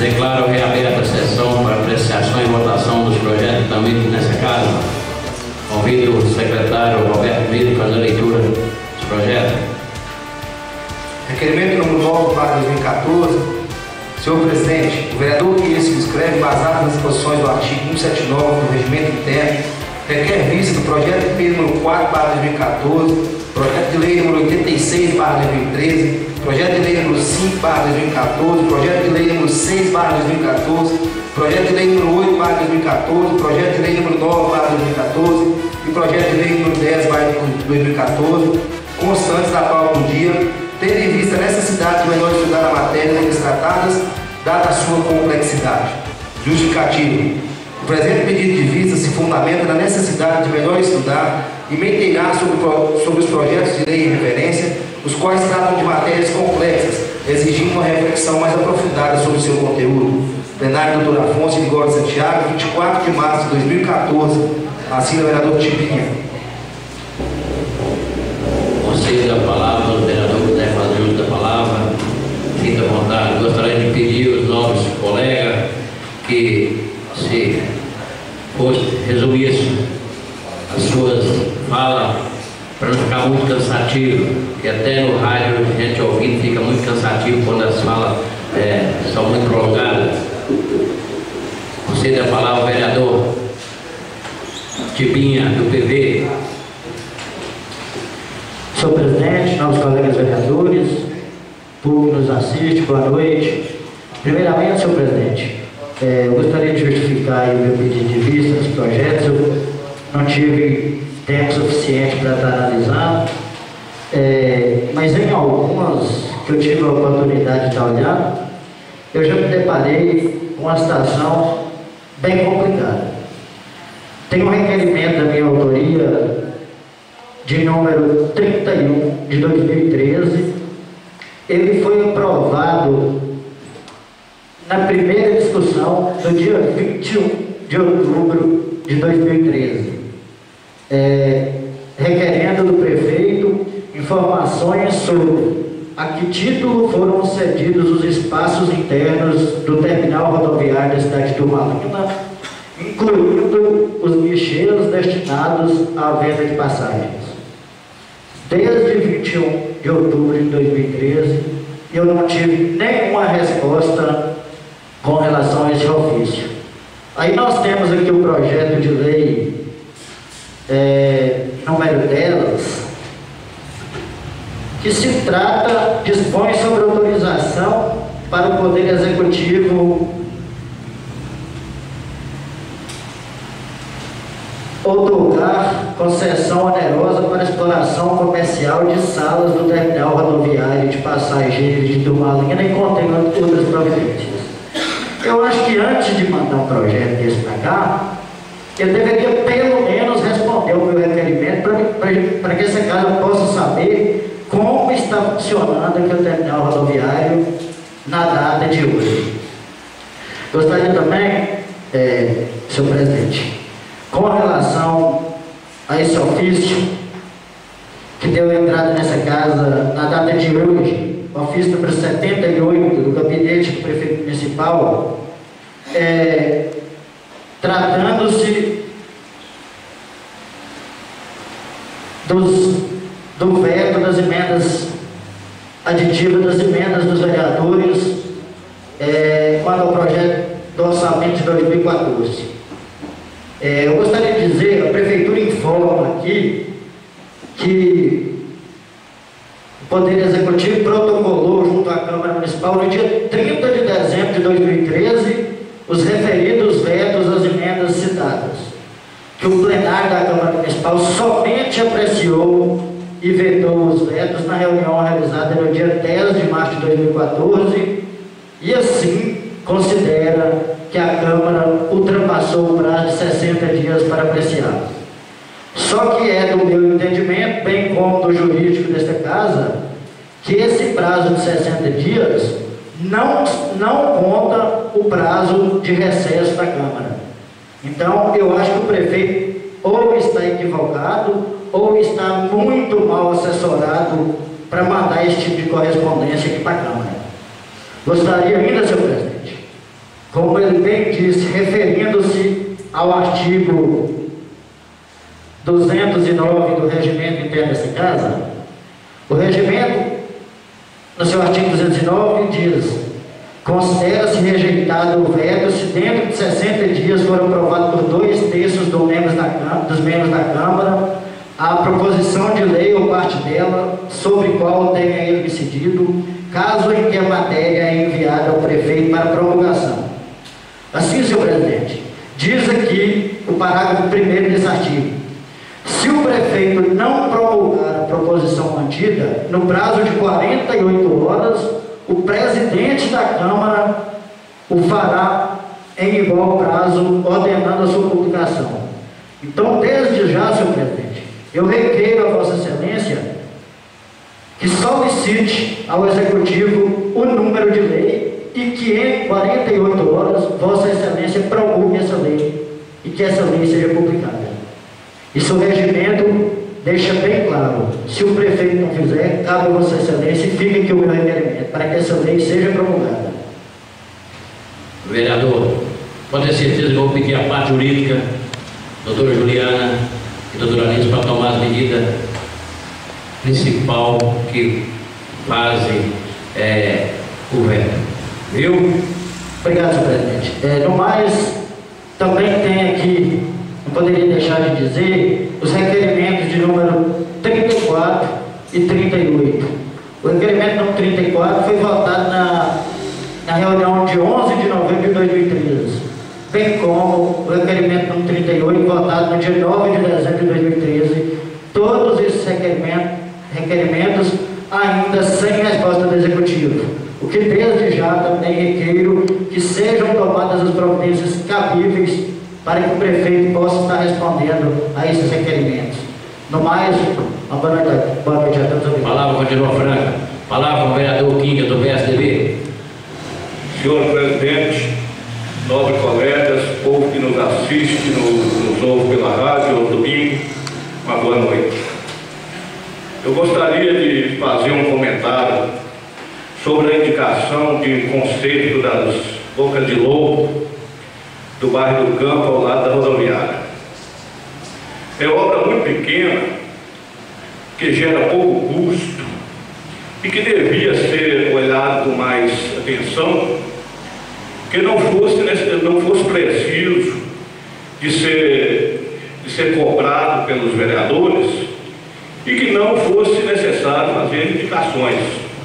Declaro reaberta a sessão para apreciação e votação dos projetos também nessa casa. Convido o secretário Roberto Miro para fazer a leitura dos projetos. Requerimento número 9 para 2014. Senhor presidente, o vereador que se inscreve, baseado nas disposições do artigo 179 do Regimento Interno, requer vista do projeto de lei número 4 para 2014, projeto de lei número 86 para 2013, projeto de lei número 5 para 2014, projeto de lei número 6 para 2014, projeto de lei número 8 para 2014, projeto de lei número 9 para 2014 e projeto de lei número 10 para 2014, constantes da pauta do dia, tendo em vista a necessidade de melhor estudar a matéria deles tratadas, dada a sua complexidade. Justificativo. O presente pedido de vista se fundamenta na necessidade de melhor estudar e mainteinar sobre os projetos de lei em referência, os quais tratam de matérias complexas, exigindo uma reflexão mais aprofundada sobre seu conteúdo. Plenário Dr. Afonso Ligório Santiago, 24 de março de 2014. Assina o vereador Tibinha. Concedo a palavra ao vereador que quiser fazer uso da palavra. Sinta à vontade. Gostaria de pedir aos novos colegas que se resumissem as suas falas para não ficar muito cansativo, que até no rádio a gente ouvindo fica muito cansativo quando as falas são muito prolongadas. Concedo a palavra ao vereador Tibinha, do PV. Senhor presidente, novos colegas vereadores, público que nos assiste, boa noite. Primeiramente, senhor presidente, eu gostaria de justificar o meu pedido de vista dos projetos. Eu não tive tempo suficiente para estar analisando, mas em algumas que eu tive a oportunidade de estar olhando, eu já me deparei com uma situação bem complicada. Tem um requerimento da minha autoria de número 31 de 2013, ele foi aprovado na primeira discussão do dia 21 de outubro de 2013, requerendo do prefeito informações sobre a que título foram cedidos os espaços internos do terminal rodoviário da cidade de Turmalina, incluindo os guichês destinados à venda de passagens. Desde 21 de outubro de 2013, eu não tive nenhuma resposta com relação a esse ofício. Aí nós temos aqui o projeto de lei número delas, que se trata, dispõe sobre autorização para o Poder Executivo outorgar concessão onerosa para exploração comercial de salas do terminal rodoviário de passageiros de Turmalina e contém outras providências. Eu acho que antes de mandar um projeto desse para cá, eu deveria pelo menos responder o meu requerimento para que essa casa possa saber como está funcionando aqui o terminal rodoviário na data de hoje. Gostaria também, senhor presidente, com relação a esse ofício que deu entrada nessa casa na data de hoje, ofício número 78 do gabinete do prefeito municipal, tratando-se do veto das emendas aditivas das emendas dos vereadores quanto ao projeto do orçamento de 2014. Eu gostaria de dizer, a Prefeitura informa aqui que o Poder Executivo protocolou junto à Câmara Municipal no dia 30 de dezembro de 2013 os referidos vetos às emendas citadas, que o plenário da Câmara Municipal somente apreciou e vetou os vetos na reunião realizada no dia 10 de março de 2014 e assim considera que a Câmara ultrapassou o prazo de 60 dias para apreciar. Só que é do meu entendimento, bem como do jurídico desta casa, que esse prazo de 60 dias não conta o prazo de recesso da Câmara. Então, eu acho que o prefeito ou está equivocado ou está muito mal assessorado para mandar esse tipo de correspondência aqui para a Câmara. Gostaria ainda, senhor presidente, como ele bem disse, referindo-se ao artigo 209 do regimento interno dessa casa, o regimento, no seu artigo 209, diz: considera-se rejeitado o veto se dentro de 60 dias for aprovado por 2/3 dos membros da Câmara a proposição de lei ou parte dela sobre qual tenha ele decidido, caso em que a matéria é enviada ao prefeito para promulgação. Assim, senhor presidente, diz aqui o parágrafo 1º desse artigo: se o prefeito não promulgar a proposição mantida, no prazo de 48 horas, o presidente da Câmara o fará em igual prazo, ordenando a sua publicação. Então, desde já, senhor presidente, eu requeiro a Vossa Excelência que solicite ao Executivo o número de lei e que em 48 horas Vossa Excelência promulgue essa lei e que essa lei seja publicada. Isso o regimento deixa bem claro. Se o prefeito não fizer, cabe a Vossa Excelência e fica aqui o meu requerimento para que essa lei seja promulgada. Vereador, pode ter certeza que eu vou pedir a parte jurídica, doutora Juliana e doutora Anísio, para tomar as medidas principal que fazem o veto. Viu? Obrigado, senhor presidente. No mais, também tem aqui, não poderia deixar de dizer, os requerimentos de número 34 e 38. O requerimento número 34 foi votado na reunião de 11 de novembro de 2013, bem como o requerimento número 38, votado no dia 9 de dezembro de 2013. Todos esses requerimentos ainda sem resposta do Executivo, o que desde já também requeiro que sejam tomadas as providências cabíveis para que o prefeito possa estar respondendo a esses requerimentos. No mais, uma boa noite a todos. A palavra continua franca. Palavra com o vereador Kinga, do PSDB. Senhor presidente, nobres colegas, povo que nos assiste, nos ouve pela rádio ou domingo, uma boa noite. Eu gostaria de fazer um comentário sobre a indicação de conceito das Bocas de Lobo do bairro do Campo, ao lado da rodoviária. É obra muito pequena, que gera pouco custo e que devia ser olhado com mais atenção, que não fosse preciso de ser cobrado pelos vereadores e que não fosse necessário fazer indicações.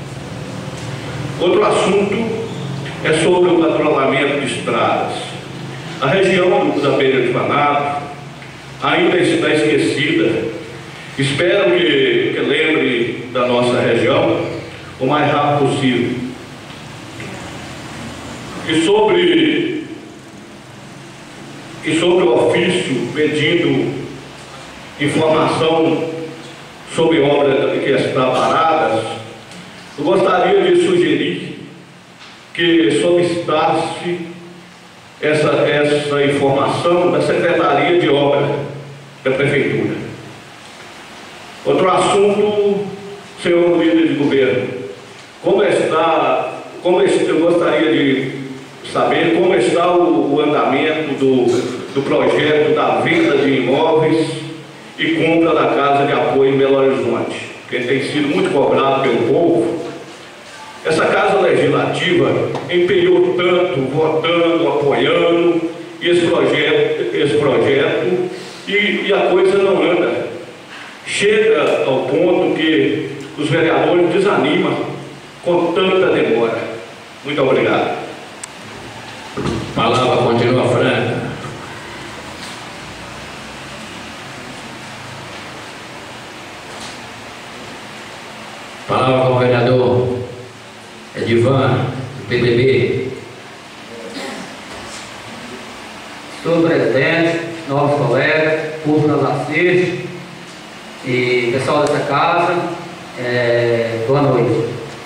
Outro assunto é sobre o patrulhamento de estradas. A região da Beira de Fanado ainda está esquecida. Espero que lembre da nossa região o mais rápido possível. E sobre o ofício pedindo informação sobre obras que estão paradas, eu gostaria de sugerir que solicitasse essa informação da Secretaria de Obras da Prefeitura. Outro assunto, senhor líder de governo, eu gostaria de saber como está o andamento do projeto da venda de imóveis e compra da Casa de Apoio em Belo Horizonte, que tem sido muito cobrado pelo povo. Essa Casa Legislativa empenhou tanto, votando, apoiando esse projeto e a coisa não anda. Chega ao ponto que os vereadores desanimam com tanta demora. Muito obrigado. A palavra continua franca. Palavra com o vereador Edivan, do PDB. Senhor presidente, novos colegas, público que nos assiste e pessoal dessa casa, boa noite.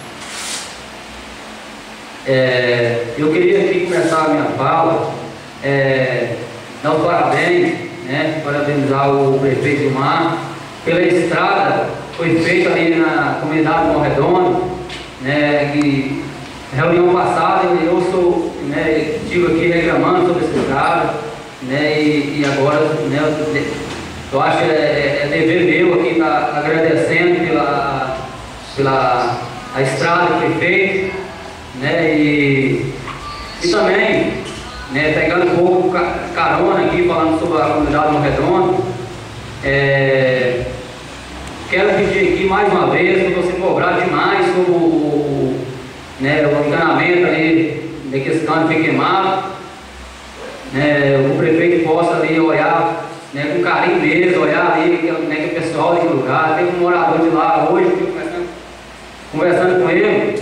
Eu queria aqui começar a minha fala, dar os parabéns, parabenizar o prefeito Gilmar pela estrada que foi feita ali na comunidade do Morredondo, que reunião passada eu estive aqui reclamando sobre esse estrada, né, e agora, né, eu acho que é dever meu aqui estar agradecendo pela a estrada que foi feita, né, e também, né, pegando um pouco carona aqui, falando sobre a comunidade Morro Redondo, quero pedir aqui mais uma vez para você cobrar demais sobre o encanamento ali, que esse cano foi queimado, né, o prefeito possa ali olhar, né, com carinho mesmo, olhar ali, né, que o pessoal daquele lugar, tem um morador de lá hoje, conversando com ele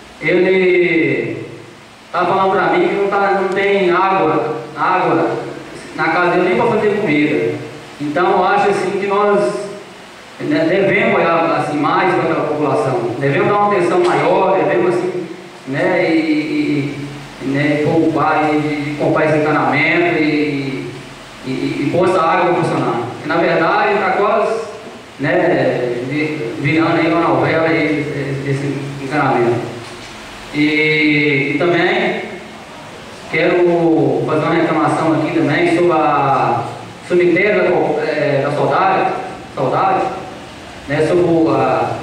está falando para mim que não tem água na casa dele nem para fazer comida. Então eu acho assim que nós, né, devemos olhar assim, mais para aquela população, devemos dar uma atenção maior, devemos assim, né, né, poupar e comprar esse encanamento e pôr essa água para funcionar. E, na verdade está quase, né, virando aí uma novela aí, esse encanamento. E também quero fazer uma reclamação aqui também sobre a cemitério da Saudade, né, sobre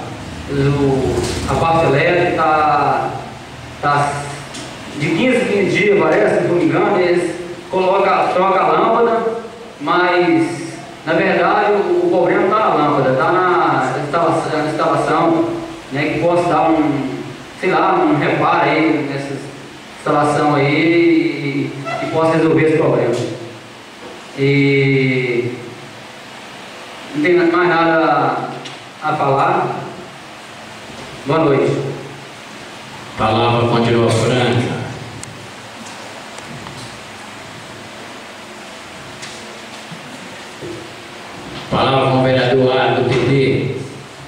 a parte elétrica, tá de 15 em 15 dias, parece, se não me engano, eles trocam a lâmpada, mas na verdade o problema não está na lâmpada, está na instalação, né, que possa dar um reparo aí nessa instalação aí e possa resolver esse problema. E não tem mais nada a falar. Boa noite. A palavra continua franca. Palavra com o vereador Ari do PT.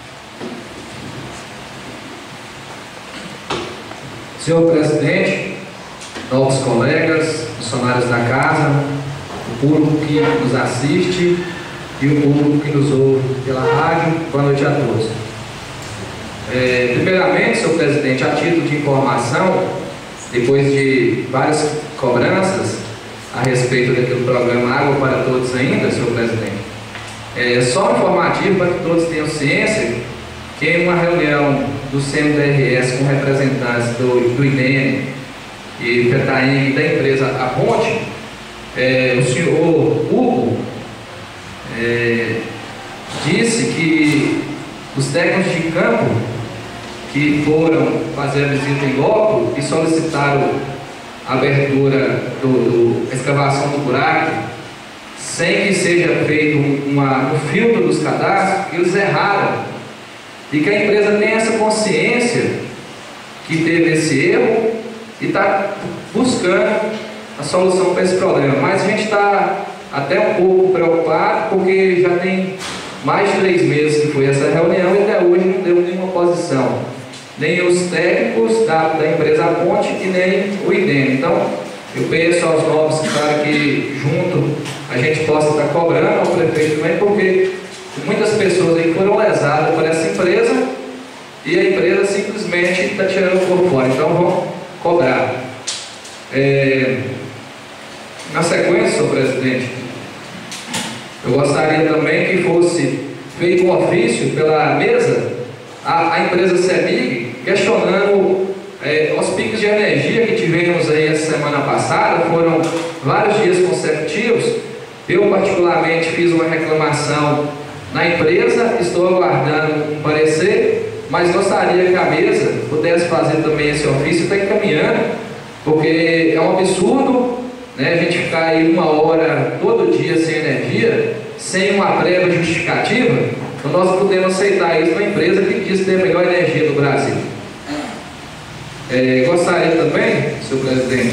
Senhor presidente, novos colegas, funcionários da casa, o público que nos assiste e o público que nos ouve pela rádio, boa noite a todos. Primeiramente, senhor presidente, a título de informação, depois de várias cobranças a respeito daquele programa Água para Todos ainda, senhor presidente, só informativo para que todos tenham ciência que em uma reunião do CMDRS com representantes do INEM e FETAIM da empresa A Ponte, o senhor Hugo disse que os técnicos de campo que foram fazer a visita em loco e solicitaram a abertura a escavação do buraco sem que seja feito um filtro dos cadastros, eles erraram. E que a empresa tem essa consciência que teve esse erro e está buscando a solução para esse problema. Mas a gente está até um pouco preocupado porque já tem mais de 3 meses que foi essa reunião e até hoje não deu nenhuma oposição. Nem os técnicos da empresa A Ponte e nem o IDEM. Então, eu peço aos novos para que junto a gente possa estar cobrando ao prefeito também, porque muitas pessoas aí foram lesadas por essa empresa e a empresa simplesmente está tirando por fora. Então vamos cobrar. Na sequência, senhor presidente, eu gostaria também que fosse feito um ofício pela mesa a empresa CEMIG questionando os picos de energia que tivemos aí essa semana passada. Foram vários dias consecutivos. Eu particularmente fiz uma reclamação na empresa, estou aguardando um parecer, mas gostaria que a mesa pudesse fazer também esse ofício e está encaminhando, porque é um absurdo, né, a gente ficar aí 1 hora todo dia sem energia, sem uma prévia justificativa. Então nós não podemos aceitar isso numa empresa que diz ter a melhor energia do Brasil. Gostaria também, senhor presidente,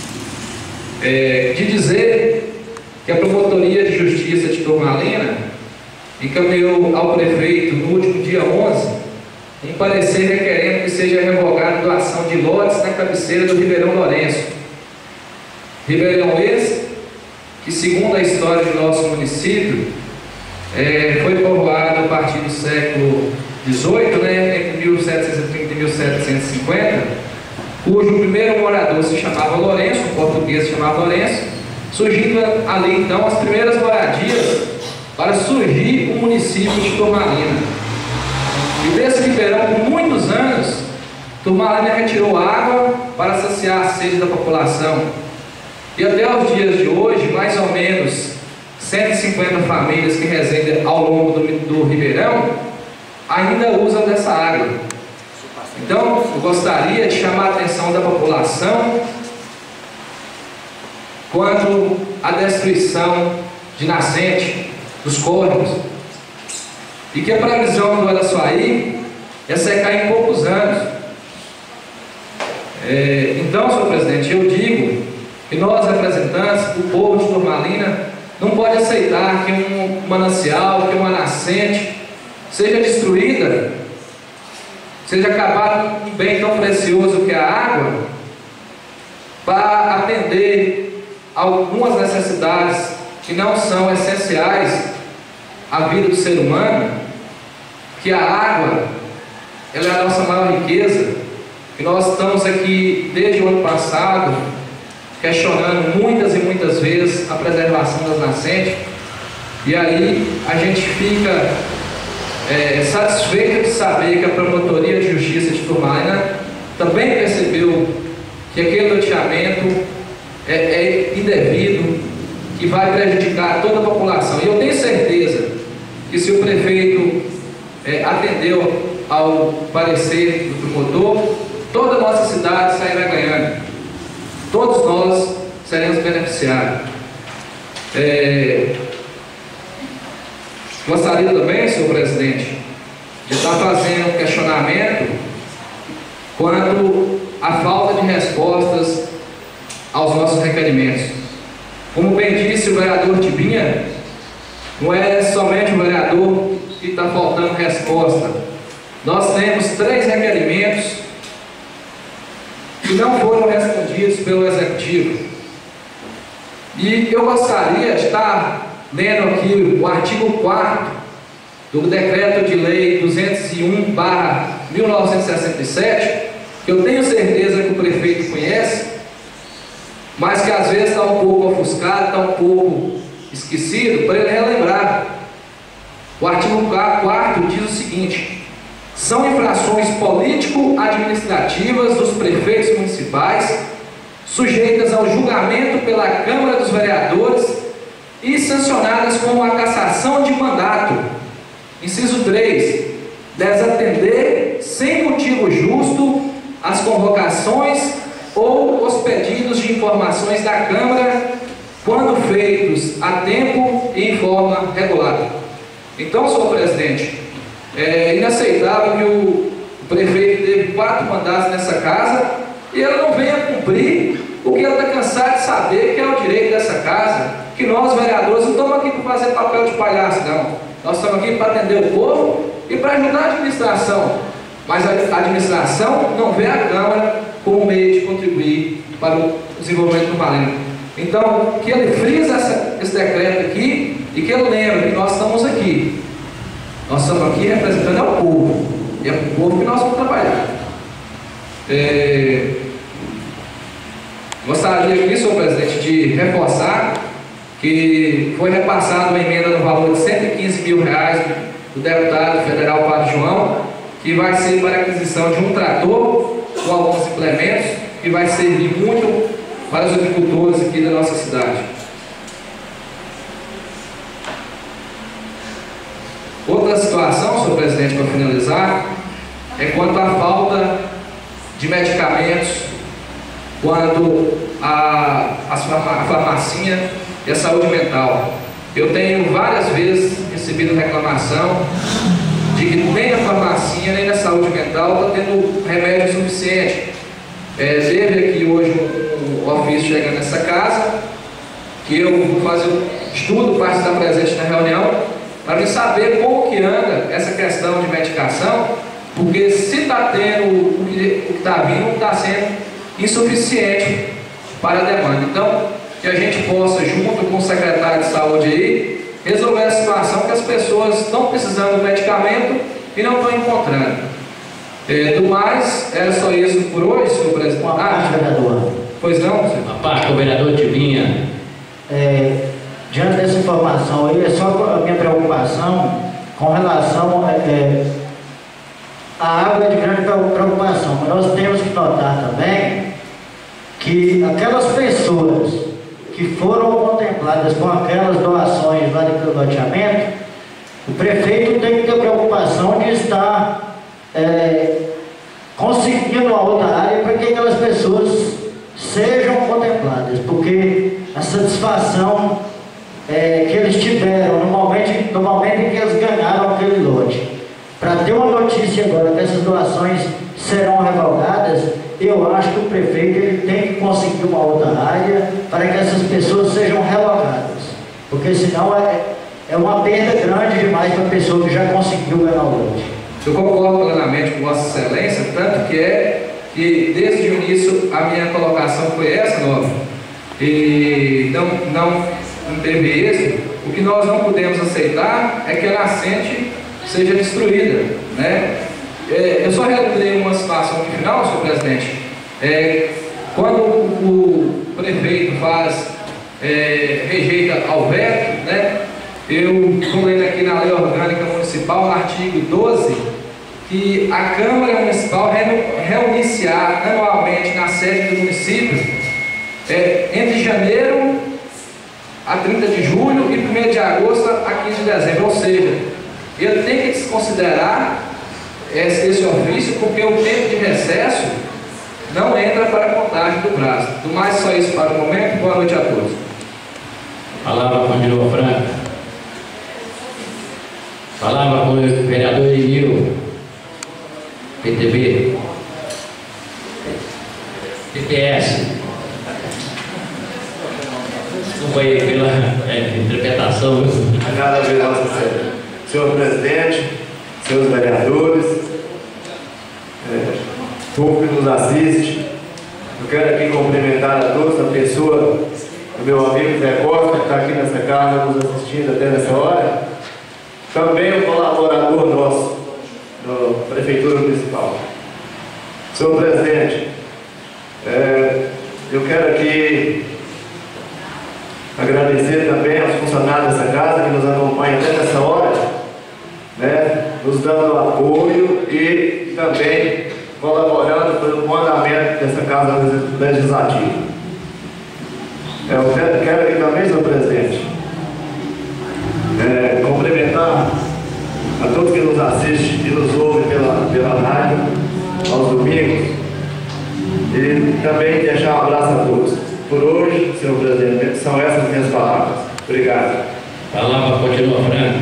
de dizer que a Promotoria de Justiça de Turmalina encaminhou ao prefeito no último dia 11 um parecer requerendo que seja revogada a doação de lotes na cabeceira do Ribeirão Lourenço. Ribeirão esse que, segundo a história do nosso município, foi povoado a partir do século XVIII, né, entre 1730 e 1750, cujo primeiro morador se chamava Lourenço, o português se chamava Lourenço, surgindo ali então as primeiras moradias para surgir o município de Turmalina. E desse ribeirão, por muitos anos, Turmalina retirou água para saciar a sede da população. E até os dias de hoje, mais ou menos 150 famílias que residem ao longo do ribeirão ainda usam dessa água. Então, eu gostaria de chamar a atenção da população quanto à destruição de nascente dos córregos, e que a previsão do Araçuaí é secar em poucos anos. Então, senhor presidente, eu digo que nós, representantes, o povo de Turmalina, não pode aceitar que um manancial, que uma nascente seja destruída, seja acabado um bem tão precioso que é a água, para atender algumas necessidades que não são essenciais à vida do ser humano, que a água, ela é a nossa maior riqueza, que nós estamos aqui desde o ano passado questionando muitas e muitas vezes a preservação das nascentes, e aí a gente fica satisfeito de saber que a Promotoria de Justiça de Turmalina também percebeu que aquele loteamento é indevido, que vai prejudicar toda a população. E eu tenho certeza que se o prefeito atendeu ao parecer do promotor, toda a nossa cidade sairá ganhando. Todos nós seremos beneficiados. Gostaria também, senhor presidente, de estar fazendo um questionamento quanto à falta de respostas aos nossos requerimentos. Como bem disse o vereador Tibinha, não é somente o vereador que está faltando resposta. Nós temos 3 requerimentos que não foram respondidos pelo Executivo. E eu gostaria de estar lendo aqui o artigo 4º do Decreto de Lei 201/1967, que eu tenho certeza que o prefeito conhece, mas que às vezes está um pouco ofuscado, está um pouco esquecido, para ele relembrar. O artigo 4º diz o seguinte: são infrações político-administrativas dos prefeitos municipais, sujeitas ao julgamento pela Câmara dos Vereadores e sancionadas com a cassação de mandato. Inciso 3. Desatender sem motivo justo as convocações ou os pedidos de informações da Câmara, quando feitos a tempo e em forma regular. Então, senhor presidente, é inaceitável que o prefeito teve 4 mandatos nessa casa e ele não venha cumprir o que ele está cansado de saber, que é o direito dessa casa, que nós, vereadores, não estamos aqui para fazer papel de palhaço, não. Nós estamos aqui para atender o povo e para ajudar a administração. Mas a administração não vê a Câmara como meio de contribuir para o desenvolvimento do Turmalina. Então, que ele frisa esse decreto aqui e que ele lembre que nós estamos aqui. Nós estamos aqui representando ao povo. E é para o povo que nós vamos trabalhar. Gostaria aqui, senhor presidente, de reforçar que foi repassada uma emenda no valor de R$115 mil do deputado federal Padre João, que vai ser para a aquisição de um trator com alguns implementos, que vai servir muito para os agricultores aqui da nossa cidade. Outra situação, senhor presidente, para finalizar, é quanto à falta de medicamentos, quanto à farmacinha e a saúde mental. Eu tenho várias vezes recebido reclamação de que nem a farmacinha nem a saúde mental está tendo remédio suficiente. Teve aqui hoje um ofício chegando nessa casa, que eu vou fazer um estudo para estar presente na reunião, para me saber como que anda essa questão de medicação, porque se está tendo o que está vindo, não está sendo insuficiente para a demanda. Então, que a gente possa, junto com o secretário de saúde aí, resolver a situação que as pessoas estão precisando do medicamento e não estão encontrando. Do mais, era só isso por hoje, senhor presidente. Uma parte, vereador. Pois não, senhor? A parte que o vereador Tivinha. Diante dessa informação aí, é só a minha preocupação com relação a água é de grande preocupação, mas nós temos que notar também que aquelas pessoas que foram contempladas com aquelas doações lá daquele loteamento, o prefeito tem que ter preocupação de estar conseguindo uma outra área para que aquelas pessoas sejam contempladas, porque a satisfação que eles tiveram no momento em que eles ganharam aquele lote, para ter uma notícia agora que essas doações serão revogadas, eu acho que o prefeito ele tem que conseguir uma outra área para que essas pessoas sejam revogadas, porque senão é uma perda grande demais para a pessoa que já conseguiu ganhar o lote. Eu concordo plenamente com Vossa Excelência, tanto que desde o início a minha colocação foi essa, nobre, e não teve êxito. O que nós não podemos aceitar é que a nascente seja destruída, né? Eu só relembrei uma situação aqui final, senhor presidente. Quando o prefeito rejeita ao veto, né? Eu estou lendo aqui na Lei Orgânica Municipal, no artigo 12, que a Câmara Municipal reunir-se-á anualmente na sede do município entre janeiro a 30 de julho e 1º de agosto a 15 de dezembro, ou seja, ele tem que desconsiderar esse ofício, porque o tempo de recesso não entra para a contagem do prazo. Do mais, só isso para o momento. Boa noite a todos. Palavra continua franca. Palavra com o vereador Emil, PTB. PTS. Desculpa aí pela interpretação. Nada a ver, senhor presidente, senhores vereadores, povo que nos assiste. Eu quero aqui cumprimentar a todos, a pessoa do meu amigo Zé Costa, que está aqui nessa casa nos assistindo até nessa hora. Também um colaborador nosso, da Prefeitura Municipal. Senhor presidente, eu quero aqui agradecer também aos funcionários dessa casa que nos acompanham até nessa hora, né, nos dando apoio e também colaborando pelo bom andamento dessa casa legislativa. Eu quero aqui também, senhor presidente, cumprimentar a todos que nos assistem e nos ouvem pela rádio aos domingos e também deixar um abraço a todos. Por hoje, senhor presidente, são essas minhas palavras. Obrigado. A palavra continua franca.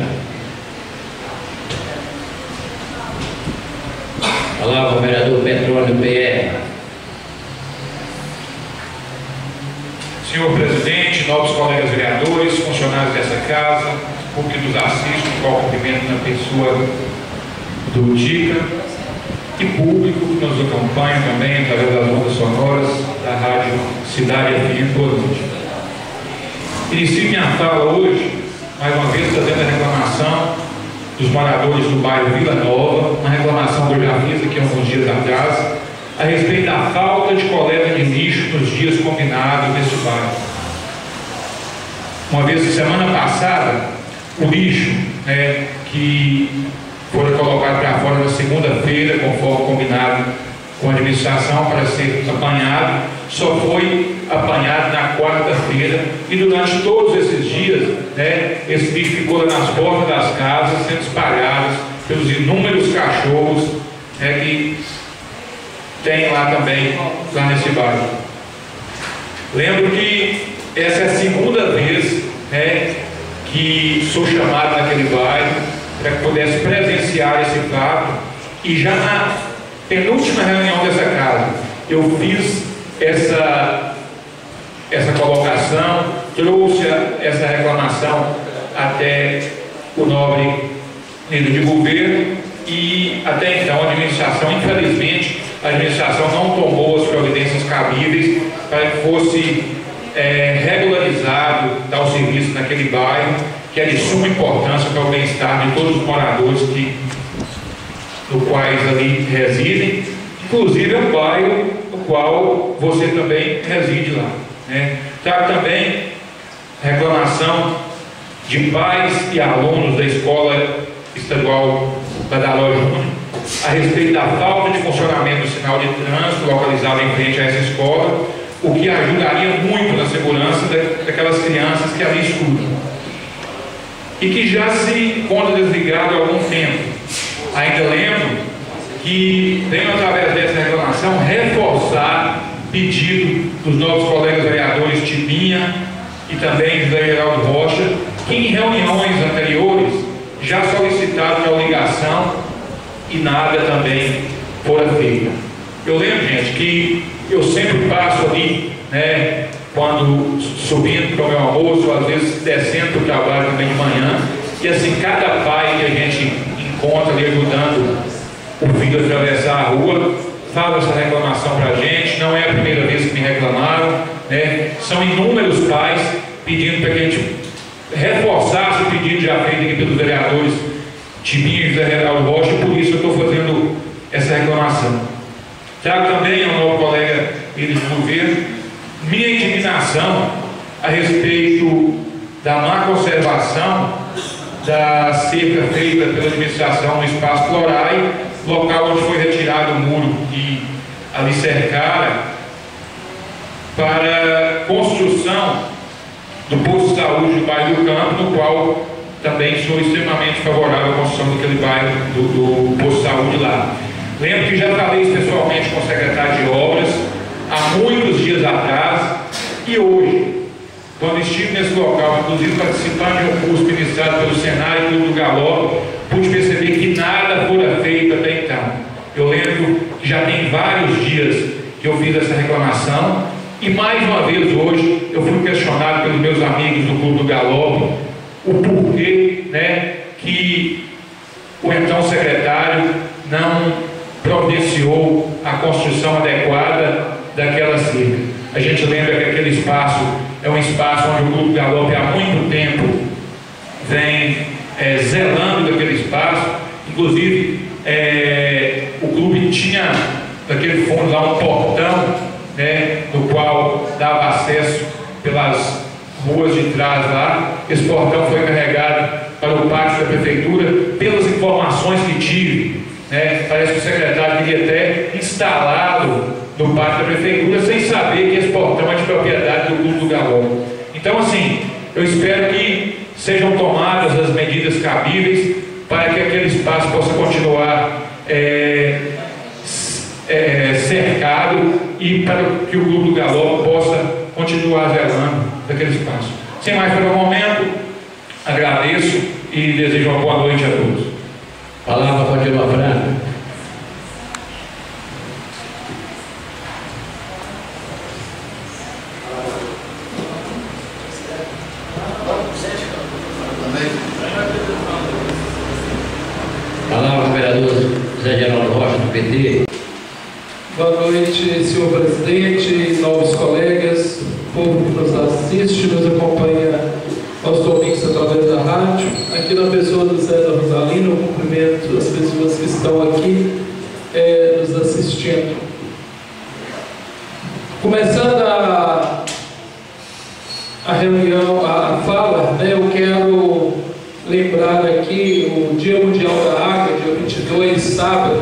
A palavra o vereador Petrônio PR. Senhor presidente, nobres colegas vereadores, funcionários dessa casa, público que nos assiste, qual cumprimento na pessoa do Tica, e público que nos acompanha também através das ondas sonoras da rádio Cidade FM por noite. Inicio minha fala hoje, mais uma vez, trazendo a reclamação dos moradores do bairro Vila Nova, uma reclamação que eu já fiz aqui há alguns dias atrás, a respeito da falta de coleta de lixo nos dias combinados nesse bairro. Uma vez, semana passada, o lixo que foi colocado para fora na segunda-feira, conforme combinado com a administração, para ser apanhado, só foi apanhado na quarta-feira, e durante todos esses dias, esse lixo ficou lá nas portas das casas, sendo espalhados pelos inúmeros cachorros que tem lá também, lá nesse bairro. Lembro que essa é a segunda vez que sou chamado naquele bairro para que pudesse presenciar esse fato, e já na penúltima reunião dessa casa eu fiz essa colocação, trouxe essa reclamação até o nobre líder de governo, e até então a administração, infelizmente, a administração não tomou as providências cabíveis para que fosse regularizado tal serviço naquele bairro, que é de suma importância para o bem-estar de todos os moradores que no quais ali residem, inclusive é um bairro no qual você também reside lá, né? Trago também reclamação de pais e alunos da Escola Estadual Badaló Júnior a respeito da falta de funcionamento do sinal de trânsito localizado em frente a essa escola, o que ajudaria muito na segurança daquelas crianças que ali estudam e que já se encontra desligado há algum tempo. Ainda lembro que venho, através dessa reclamação, reforçar pedido dos nossos colegas vereadores Tibinha e também José Geraldo Rocha, que em reuniões anteriores já solicitaram a ligação e nada também fora feito. Eu lembro, gente, que eu sempre passo ali, né, quando subindo para o meu almoço, às vezes descendo para o trabalho também de manhã, e assim, cada pai que a gente encontra ali ajudando o filho a atravessar a rua, fala essa reclamação para a gente. Não é a primeira vez que me reclamaram, né? São inúmeros pais pedindo para que a gente reforçasse o pedido já feito aqui pelos vereadores Tibinha e José Geraldo Rocha, e por isso eu estou fazendo essa reclamação. Trago também ao novo colega Iris Governo minha indignação a respeito da má conservação da cerca feita pela administração no espaço Florai, local onde foi retirado o muro que ali cercara para construção do posto de saúde do bairro do Campo, no qual também sou extremamente favorável à construção daquele bairro do posto de saúde lá. Lembro que já falei pessoalmente com o secretário de obras há muitos dias atrás, e hoje, quando estive nesse local, inclusive participando de um curso ministrado pelo Senado e Clube do Galope, pude perceber que nada fora feito até então. Eu lembro que já tem vários dias que eu fiz essa reclamação, e mais uma vez hoje eu fui questionado pelos meus amigos do Clube do Galope o porquê, né, que o então secretário não providenciou a construção adequada daquela cerca. A gente lembra que aquele espaço é um espaço onde o Clube Galope há muito tempo vem zelando daquele espaço. Inclusive o clube tinha daquele fundo lá um portão, né, no qual dava acesso pelas ruas de trás lá. Esse portão foi carregado para o pátio da prefeitura. Pelas informações que tive, né, parece que o secretário queria até instalá-lo no pátio da prefeitura sem saber que esse portão é de propriedade do Clube do Galope. Então, assim, eu espero que sejam tomadas as medidas cabíveis para que aquele espaço possa continuar cercado e para que o Clube do Galope possa continuar zelando daquele espaço. Sem mais pelo momento, agradeço e desejo uma boa noite a todos. Palavra continua franca. Palavra ao vereador José Geraldo Rocha, do PT. Boa noite, senhor presidente, novos colegas, povo que nos assiste, nos acompanha aos domingos através da rádio. Aqui na pessoa do Zé da Rosalina, eu cumprimento as pessoas que estão aqui nos assistindo. Começando a reunião, a fala, né, eu quero lembrar aqui o Dia Mundial da Água, dia 22, sábado,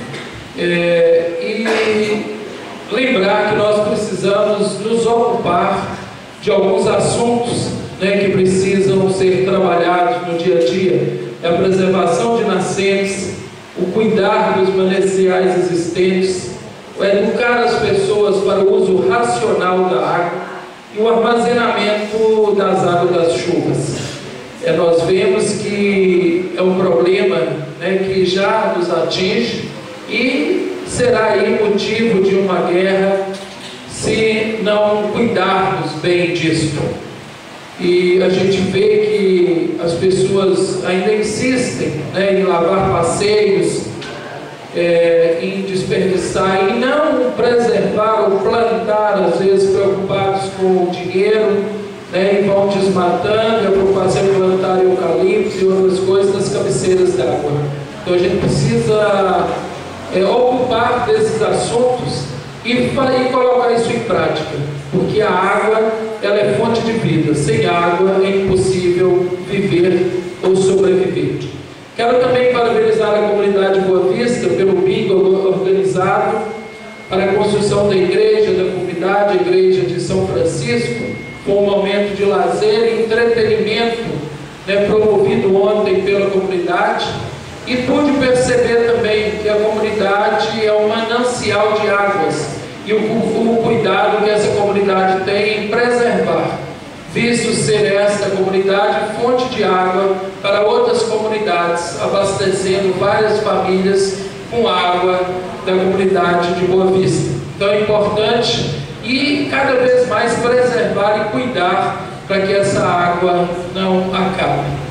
e lembrar que nós precisamos nos ocupar de alguns assuntos, né, que precisam ser trabalhados no dia a dia. É a preservação de nascentes, o cuidar dos mananciais existentes, o educar as pessoas para o uso racional da água e o armazenamento das águas das chuvas. Nós vemos que é um problema, né, que já nos atinge e será aí motivo de uma guerra se não cuidarmos bem disto. E a gente vê que as pessoas ainda insistem, né, em lavar passeios, em desperdiçar, em não preservar ou plantar, às vezes preocupados com o dinheiro, né, e vão desmatando. A preocupação em plantar eucalipto e outras coisas nas cabeceiras d'água. Então a gente precisa ocupar desses assuntos e colocar isso em prática, porque a água, ela é fonte de vida. Sem água é impossível viver ou sobreviver. Quero também parabenizar a comunidade Boa Vista pelo bingo organizado para a construção da igreja, da comunidade, a igreja de São Francisco. Foi um momento de lazer e entretenimento, promovido ontem pela comunidade, e pude perceber também que a comunidade é um manancial de águas e o cuidado que essa comunidade tem em preservar, visto ser esta comunidade fonte de água para outras comunidades, abastecendo várias famílias com água da comunidade de Boa Vista. Então é importante e cada vez mais preservar e cuidar para que essa água não acabe.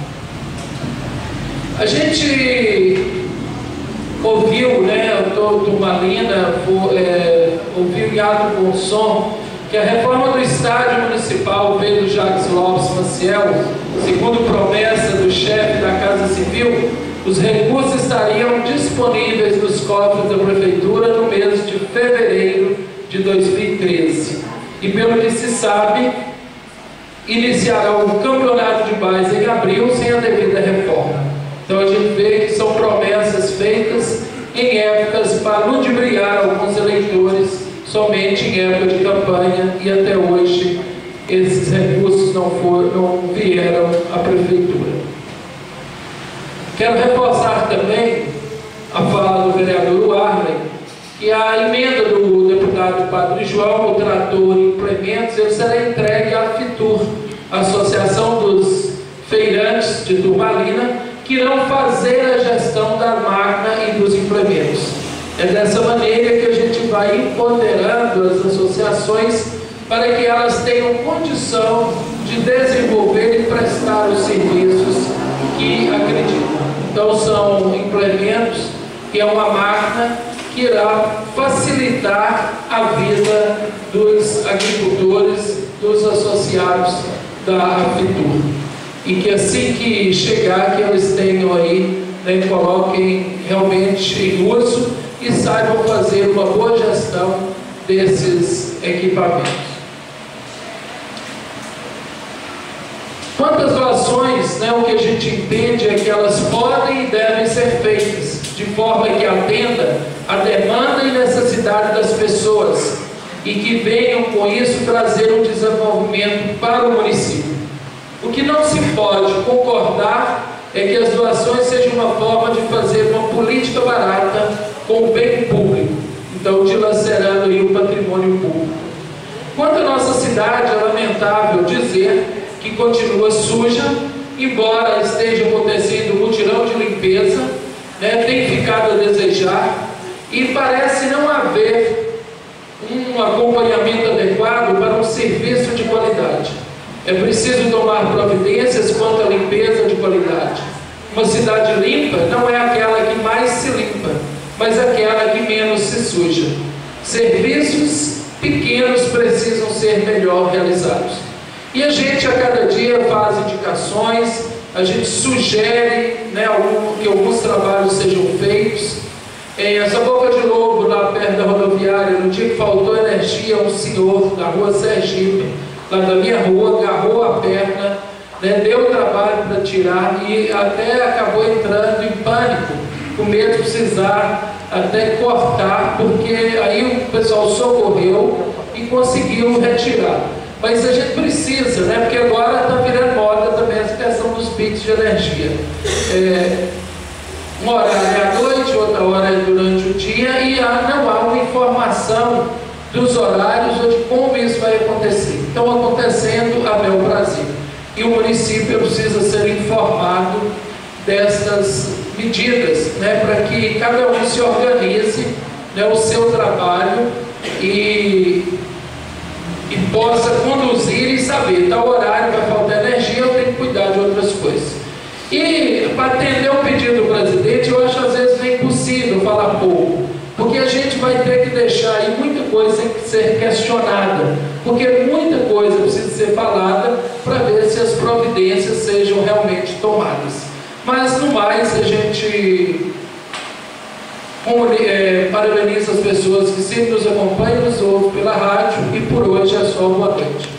A gente ouviu, o Turmalina ouviu em ato com som que a reforma do estádio municipal veio do Jacques Lopes Maciel, segundo promessa do chefe da Casa Civil, os recursos estariam disponíveis nos cofres da Prefeitura no mês de fevereiro de 2013. E pelo que se sabe, iniciará o campeonato de base em abril sem a devida reforma. Então a gente vê que são promessas feitas em épocas para ludibriar alguns eleitores, somente em época de campanha, e até hoje esses recursos não vieram à Prefeitura. Quero reforçar também a fala do vereador Arley, que a emenda do deputado Padre João, o trator e implementos, ele será entregue à FITUR, Associação dos Feirantes de Turmalina, que irão fazer a gestão da máquina e dos implementos. É dessa maneira que a gente vai empoderando as associações para que elas tenham condição de desenvolver e prestar os serviços que acreditam. Então são implementos, que é uma máquina que irá facilitar a vida dos agricultores, dos associados da FITUR. E que assim que chegar, que eles tenham aí, coloquem realmente em uso e saibam fazer uma boa gestão desses equipamentos. Quanto às doações, o que a gente entende é que elas podem e devem ser feitas de forma que atenda a demanda e necessidade das pessoas e que venham com isso trazer um desenvolvimento para o município. O que não se pode concordar é que as doações sejam uma forma de fazer uma política barata com o bem público, então dilacerando aí o patrimônio público. Quanto à nossa cidade, é lamentável dizer que continua suja, embora esteja acontecendo um mutirão de limpeza, tem ficado a desejar, e parece não haver um acompanhamento adequado para um serviço de qualidade. É preciso tomar providências quanto à limpeza de qualidade. Uma cidade limpa não é aquela que mais se limpa, mas aquela que menos se suja. Serviços pequenos precisam ser melhor realizados. E a gente a cada dia faz indicações, a gente sugere que alguns trabalhos sejam feitos. Essa boca de lobo lá perto da rodoviária, no dia que faltou energia, um senhor na rua Sergipe, lá da minha rua, agarrou a perna, deu trabalho para tirar e até acabou entrando em pânico, com medo de precisar até cortar, porque aí o pessoal socorreu e conseguiu retirar. Mas a gente precisa, porque agora está virando moda também essa questão dos picos de energia. Uma hora é à noite, outra hora é durante o dia, e não há uma informação dos horários ou de como isso vai acontecer. Então, acontecendo a bel prazer. E o município precisa ser informado destas medidas, para que cada um se organize o seu trabalho e possa conduzir e saber, tal horário vai faltar energia, eu tenho que cuidar de outras coisas. E para atender o pedido do presidente, eu acho às vezes meio impossível falar pouco, porque a gente vai ter que deixar aí muita coisa ser questionada, porque muita coisa precisa ser falada para ver se as providências sejam realmente tomadas. Mas no mais, a gente parabenizo as pessoas que sempre nos acompanham, nos ouvem pela rádio, e por hoje é só boa noite.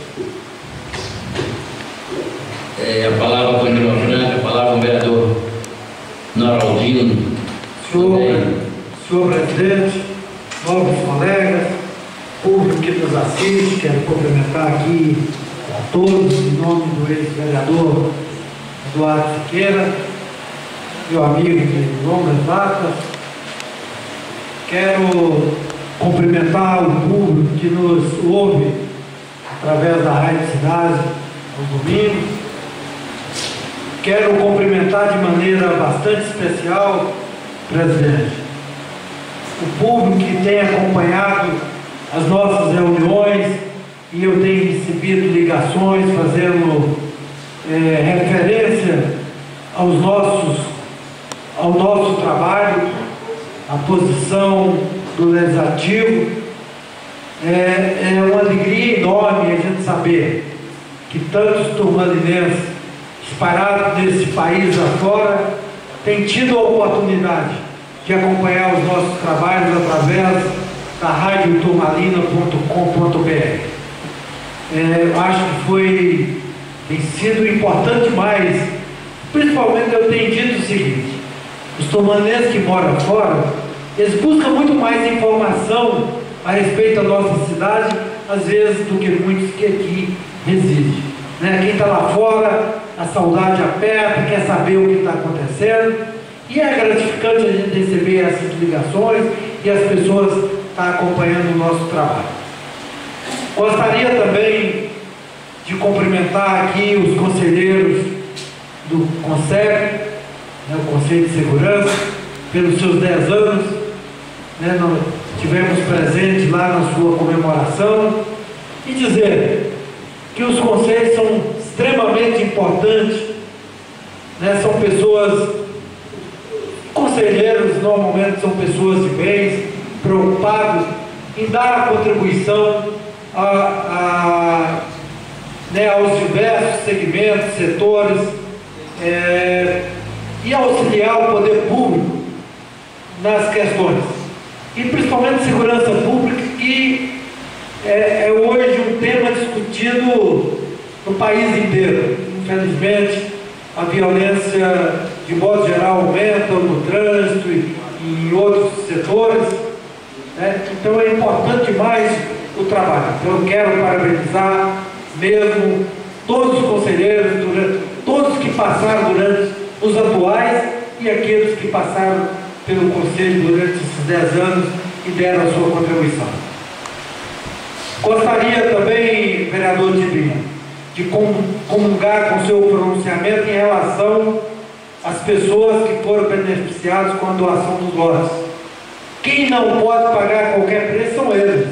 A palavra continua franca, a palavra do vereador Noraldino. Senhor presidente, novos colegas, público que nos assiste, quero cumprimentar aqui a todos, em nome do ex-vereador Eduardo Siqueira, meu amigo de longas datas. Quero cumprimentar o público que nos ouve através da Rádio Cidade no domingo. Quero cumprimentar de maneira bastante especial, presidente, o público que tem acompanhado as nossas reuniões, e eu tenho recebido ligações fazendo referência ao nosso trabalho, a posição do Legislativo. É uma alegria enorme a gente saber que tantos turmalinenses espalhados nesse país afora têm tido a oportunidade de acompanhar os nossos trabalhos através da radioturmalina.com.br. Acho que tem sido importante, mas principalmente eu tenho dito o seguinte: os turmalinenses que moram fora, eles buscam muito mais informação a respeito da nossa cidade, às vezes, do que muitos que aqui residem. Quem está lá fora, a saudade aperta, quer saber o que está acontecendo, e é gratificante a gente receber essas ligações e as pessoas estar acompanhando o nosso trabalho. Gostaria também de cumprimentar aqui os conselheiros do CONSEG, o Conselho de Segurança, pelos seus 10 anos. Nós estivemos presentes lá na sua comemoração, e dizer que os conselhos são extremamente importantes, são pessoas, conselheiros normalmente são pessoas de bens, preocupados em dar a contribuição aos diversos segmentos, setores, e auxiliar o poder público nas questões, e principalmente segurança pública, que é hoje um tema discutido no país inteiro. Infelizmente, a violência, de modo geral, aumenta no trânsito e em outros setores, então é importante demais o trabalho. Então eu quero parabenizar mesmo todos os conselheiros, todos que passaram durante os atuais e aqueles que passaram pelo Conselho durante esses 10 anos e deram a sua contribuição. Gostaria também, vereador Tibinha, de comungar com o seu pronunciamento em relação às pessoas que foram beneficiadas com a doação dos lotes. Quem não pode pagar qualquer preço são eles.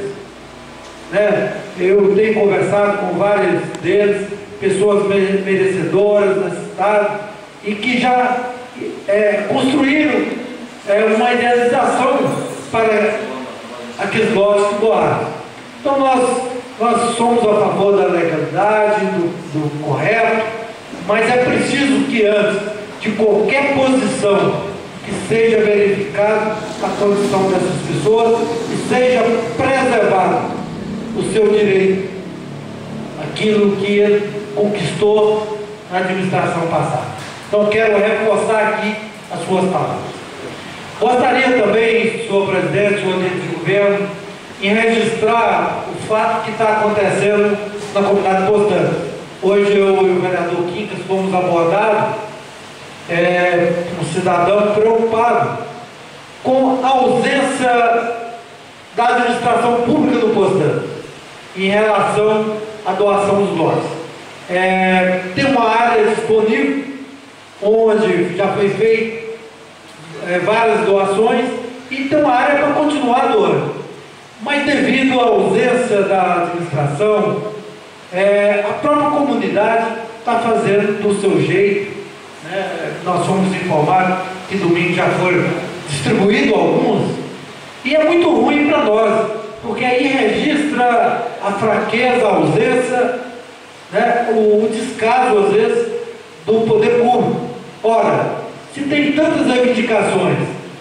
Eu tenho conversado com vários deles, pessoas merecedoras da cidade, e que já construíram uma idealização para aqueles lotes que doaram. Então nós somos a favor da legalidade, do correto, mas é preciso que antes de qualquer posição que seja verificada a condição dessas pessoas e seja preservado o seu direito, aquilo que ele conquistou na administração passada. Então quero reforçar aqui as suas palavras. Gostaria também, senhor presidente, senhor líder de governo, em registrar o fato que está acontecendo na comunidade Postana. Hoje eu e o vereador Quincas fomos abordados um cidadão preocupado com a ausência da administração pública do Postana em relação à doação dos lotes. Tem uma área disponível onde já foi feito várias doações, e tem uma área para continuar doando. Mas devido à ausência da administração, a própria comunidade está fazendo do seu jeito. Nós fomos informados que domingo já foram distribuídos alguns, e é muito ruim para nós, porque aí registra a fraqueza, a ausência, o descaso, às vezes, do poder público. Ora, se tem tantas reivindicações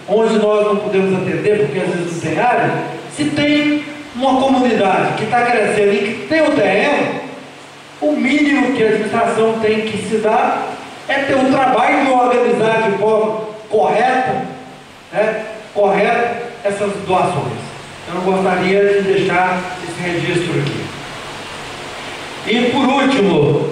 onde nós não podemos atender porque às vezes não tem área, se tem uma comunidade que está crescendo e que tem o terreno, o mínimo que a administração tem que se dar é ter um trabalho de organizar de forma correta, né, essas doações. Eu não gostaria de deixar esse registro aqui. E por último,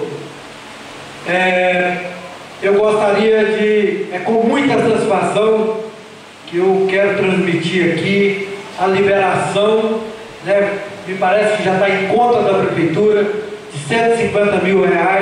eu gostaria de, com muita satisfação, que eu quero transmitir aqui a liberação, né, me parece que já está em conta da Prefeitura, de R$150 mil,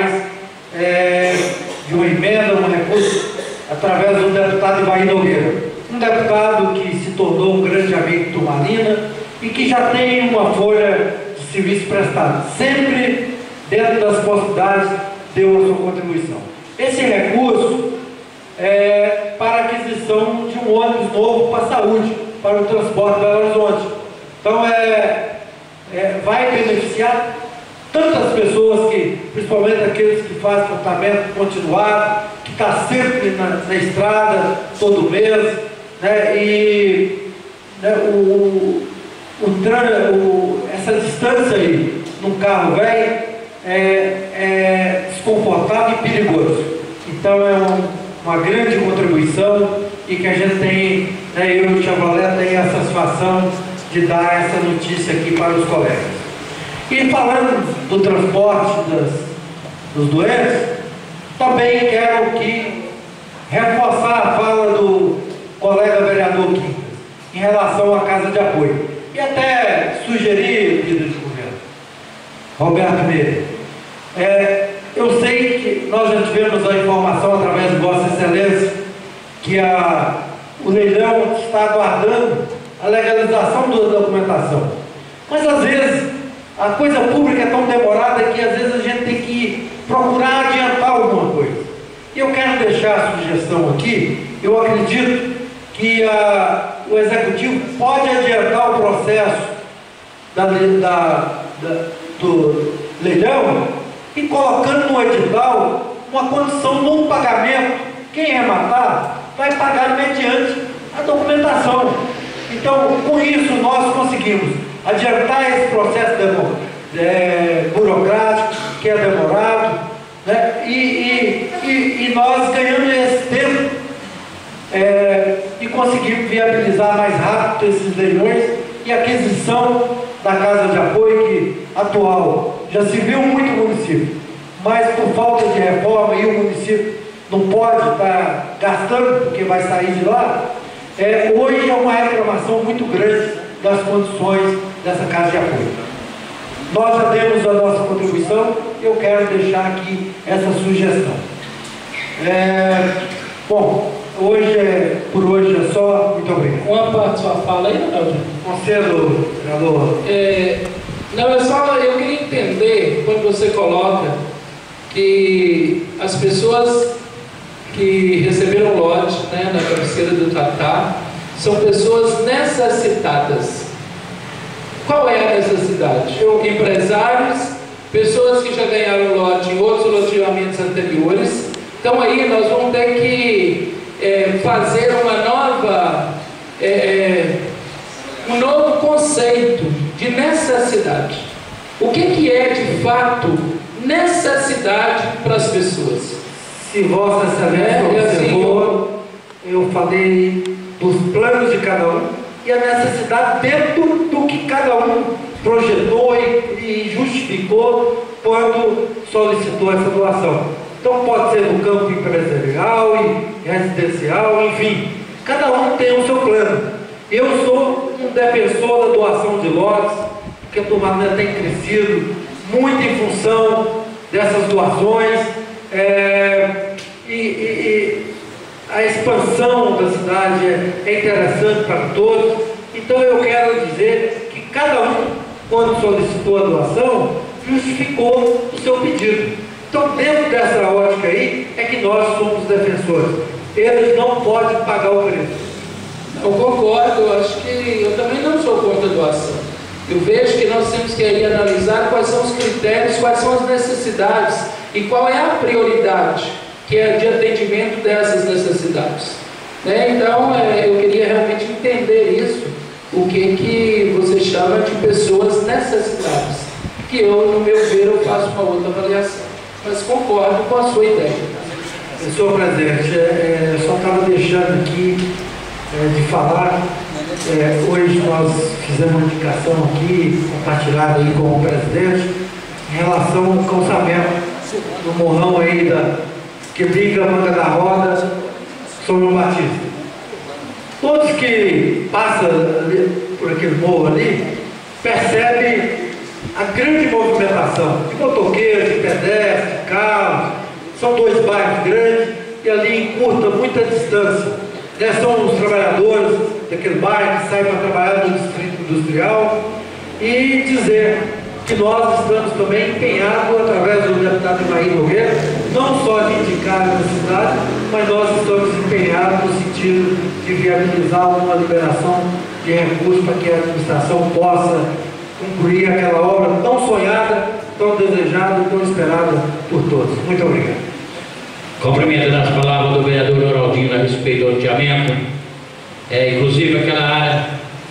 de uma emenda, um recurso, através do deputado Ivair Nogueira. Um deputado que se tornou um grande amigo de Turmalina e que já tem uma folha de serviço prestado. Sempre, dentro das possibilidades, deu a sua contribuição. Esse recurso é para a aquisição de um ônibus novo para a saúde, para o transporte de Belo Horizonte. Então, vai beneficiar tantas pessoas, principalmente aqueles que fazem tratamento continuado, que está sempre na estrada, todo mês, né, e né, essa distância aí, num carro velho, é desconfortável e perigoso. Então, é uma grande contribuição e que a gente tem, né, eu e o Chevrolet tem a satisfação de dar essa notícia aqui para os colegas. E falando do transporte dos doentes, também quero reforçar a fala do colega vereador Quintas em relação à casa de apoio. E até sugerir, líder de governo, Roberto Meire, eu sei que nós já tivemos a informação através de Vossa Excelência que o leilão está aguardando a legalização da documentação. Mas às vezes a coisa pública é tão demorada que às vezes a gente tem que procurar adiantar alguma coisa. E eu quero deixar a sugestão aqui. Eu acredito que o Executivo pode adiantar o processo do leilão e colocando no edital uma condição no pagamento. Quem rematar vai pagar mediante a documentação. Então, com isso, nós conseguimos adiantar esse processo burocrático, que é demorado, né? E nós ganhamos esse tempo e conseguimos viabilizar mais rápido esses leilões e aquisição da casa de apoio que atual já se viu muito no município, mas por falta de reforma e o município não pode estar gastando porque vai sair de lá. Hoje é uma reclamação muito grande das condições dessa casa de apoio. Nós já demos a nossa contribuição e eu quero deixar aqui essa sugestão. Bom, por hoje é só. Muito obrigado. Uma parte da sua fala aí, Ronaldo? Conselho, vereador. Não, eu queria entender, quando você coloca que as pessoas que receberam lote, né, na cabeceira do Tatá são pessoas necessitadas. Qual é a necessidade? Empresários, pessoas que já ganharam lote em outros loteamentos anteriores. Então aí nós vamos ter que fazer um novo conceito de necessidade. O que é de fato necessidade para as pessoas? Se Vossa Excelência observou, eu falei dos planos de cada um e a necessidade dentro do que cada um projetou e justificou quando solicitou essa doação. Então pode ser no campo empresarial e residencial, enfim, cada um tem o seu plano. Eu sou um defensor da doação de lotes, porque a Turmalina tem crescido muito em função dessas doações. E a expansão da cidade é interessante para todos. Então eu quero dizer que cada um, quando solicitou a doação, justificou o seu pedido. Então, dentro dessa ótica aí, é que nós somos defensores. Eles não podem pagar o preço. Eu concordo, eu acho que eu também não sou contra a doação. Eu vejo que nós temos que aí analisar quais são os critérios, quais são as necessidades e qual é a prioridade que é de atendimento dessas necessidades. né? Então, eu queria realmente entender isso, o que você chama de pessoas necessitadas, que eu, no meu ver, eu faço uma outra avaliação, mas concordo com a sua ideia. Senhor presidente, eu só estava deixando aqui de falar, hoje nós fizemos uma indicação aqui, compartilhada aí com o presidente, em relação ao calçamento do morrão aí que briga a manga da roda, São João Batista. Todos que passam por aquele morro ali, percebem a grande movimentação de motoqueiros, de pedestres, de carros. São 2 bairros grandes e ali encurta muita distância. São os trabalhadores daquele bairro que saem para trabalhar no distrito industrial. E dizer que nós estamos também empenhados, através do deputado Imaí Nogueira, não só de indicar a cidade, mas nós estamos empenhados no sentido de viabilizar uma liberação de recursos para que a administração possa concluir aquela obra tão sonhada, tão desejada e tão esperada por todos. Muito obrigado. Complementando as palavras do vereador Noraldino a respeito do loteamento, inclusive aquela área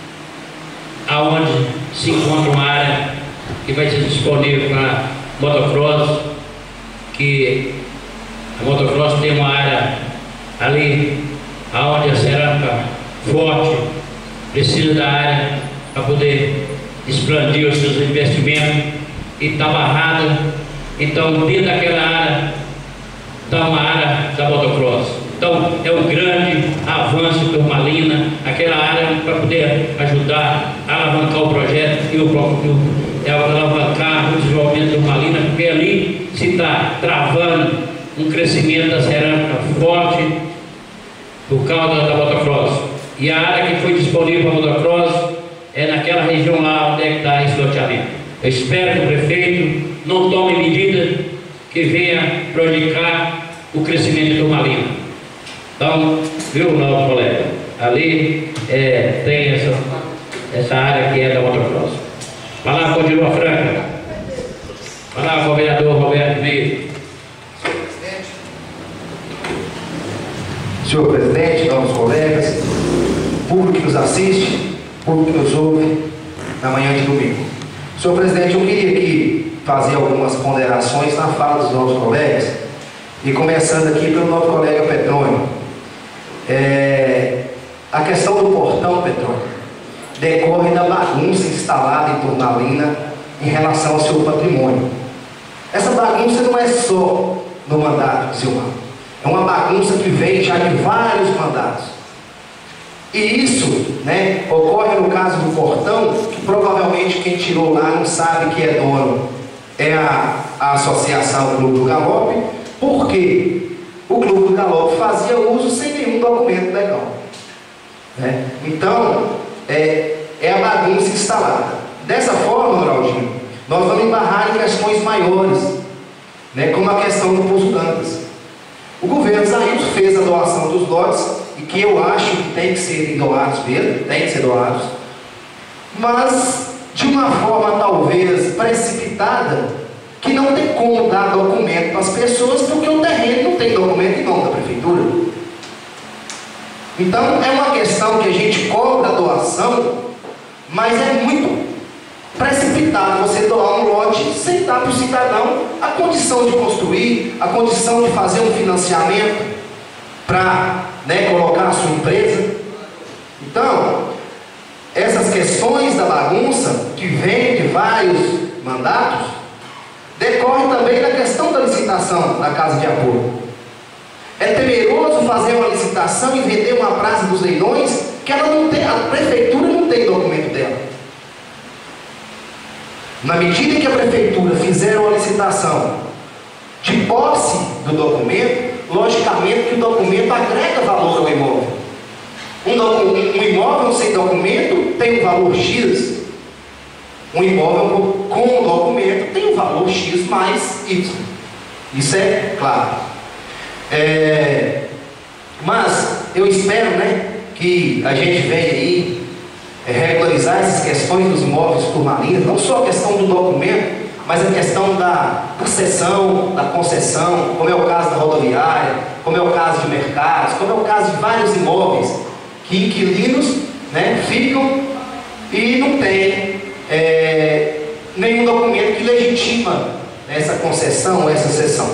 aonde se encontra uma área que vai ser disponível para motocross, que a motocross tem uma área ali aonde a cerâmica forte precisa da área para poder expandir os seus investimentos e está barrada. Então, dentro daquela área está uma área da motocross. Então, é um grande avanço para Turmalina, aquela área para poder ajudar a alavancar o projeto e o próprio alavancar o desenvolvimento de Turmalina, porque ali se está travando um crescimento da cerâmica forte por causa da motocross. E a área que foi disponível para a motocross é naquela região lá onde está esse loteamento. Eu espero que o prefeito não tome medida que venha prejudicar o crescimento de Turmalina. Então, viu, nosso colega? Ali tem essa área que é da motocross. Palavra continua franca. Palavra com o vereador Roberto Meio. Senhor presidente, novos colegas, público que nos assiste, público que nos ouve na manhã de domingo. Senhor presidente, eu queria aqui fazer algumas ponderações na fala dos novos colegas, e começando aqui pelo nosso colega Petrônio. A questão do portão, Petrônio, decorre da bagunça instalada em Turmalina em relação ao seu patrimônio. Essa bagunça não é só no mandato de Silmar, é uma bagunça que vem já de vários mandatos. E isso, ocorre no caso do portão, que provavelmente quem tirou lá não sabe que é dono, é a Associação Clube do Galope, porque o Clube do Galope fazia uso sem nenhum documento legal. Então, é a bagunça instalada. Dessa forma, Noraldinho, nós vamos embarrar em questões maiores, como a questão do Poço Dantas. O governo Zailson fez a doação dos lotes, e que eu acho que tem que ser doados mesmo, tem que ser doados, mas de uma forma talvez precipitada, que não tem como dar documento para as pessoas, porque o terreno não tem documento em nome da prefeitura. Então é uma questão que a gente cobra a doação, mas é muito precipitado você doar um lote sem dar para o cidadão a condição de construir, a condição de fazer um financiamento para colocar a sua empresa. Então, essas questões da bagunça, que vem de vários mandatos, decorre também da questão da licitação da Casa de Apoio. É temeroso fazer uma licitação e vender uma praça dos leilões que ela não tem, a prefeitura não tem documento dela. Na medida em que a prefeitura fizer uma licitação de posse do documento, logicamente que o documento agrega valor ao imóvel. Um imóvel sem documento tem um valor X. Um imóvel com documento tem um valor X mais Y. Isso é claro. Mas eu espero que a gente venha aí regularizar essas questões dos imóveis turmalinos, não só a questão do documento, mas a questão da cessão, da concessão, como é o caso da rodoviária, como é o caso de mercados, como é o caso de vários imóveis, que inquilinos, né, ficam e não tem nenhum documento que legitima essa concessão, essa cessão.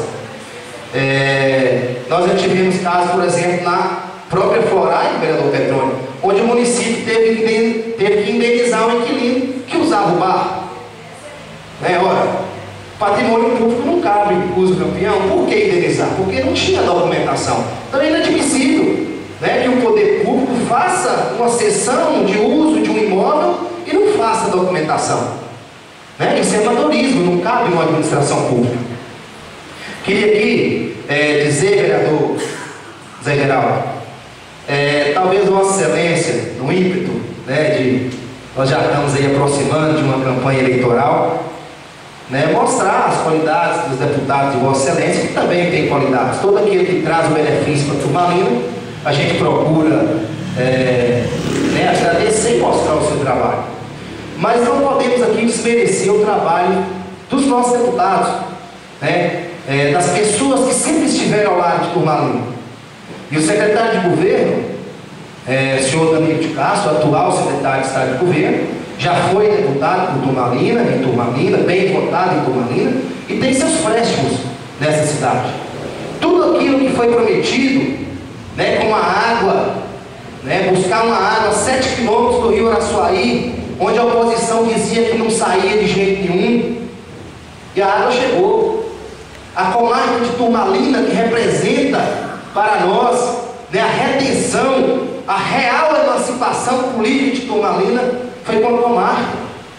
Nós já tivemos casos, por exemplo, na própria Florais, vereador Petrônio, onde o município teve que indenizar um inquilino que usava o bar. Ora, patrimônio público não cabe uso campeão. Por que indenizar? Porque não tinha documentação. Então é inadmissível, né, que o poder público faça uma cessão de uso de um imóvel e não faça documentação. Isso é amadorismo, não cabe uma administração pública. Queria aqui dizer, vereador Zé Geraldo, talvez Vossa Excelência, no ímpeto, nós já estamos aí aproximando de uma campanha eleitoral, mostrar as qualidades dos deputados de Vossa Excelência, que também tem qualidades. Todo aquele que traz o benefício para Turmalina, a gente procura agradecer e mostrar o seu trabalho. Mas não podemos aqui desmerecer o trabalho dos nossos deputados, das pessoas que sempre estiveram ao lado de Turmalina. E o secretário de governo, o senhor Danilo de Castro, atual secretário de Estado de Governo, já foi deputado por Turmalina, em Turmalina, bem votado em Turmalina, e tem seus préstimos nessa cidade. Tudo aquilo que foi prometido, com a água, buscar uma água a 7 quilômetros do rio Araçuaí, onde a oposição dizia que não saía de jeito nenhum, e a água chegou. A comarca de Turmalina, que representa para nós a redenção, a real emancipação política de Turmalina, foi com a comarca.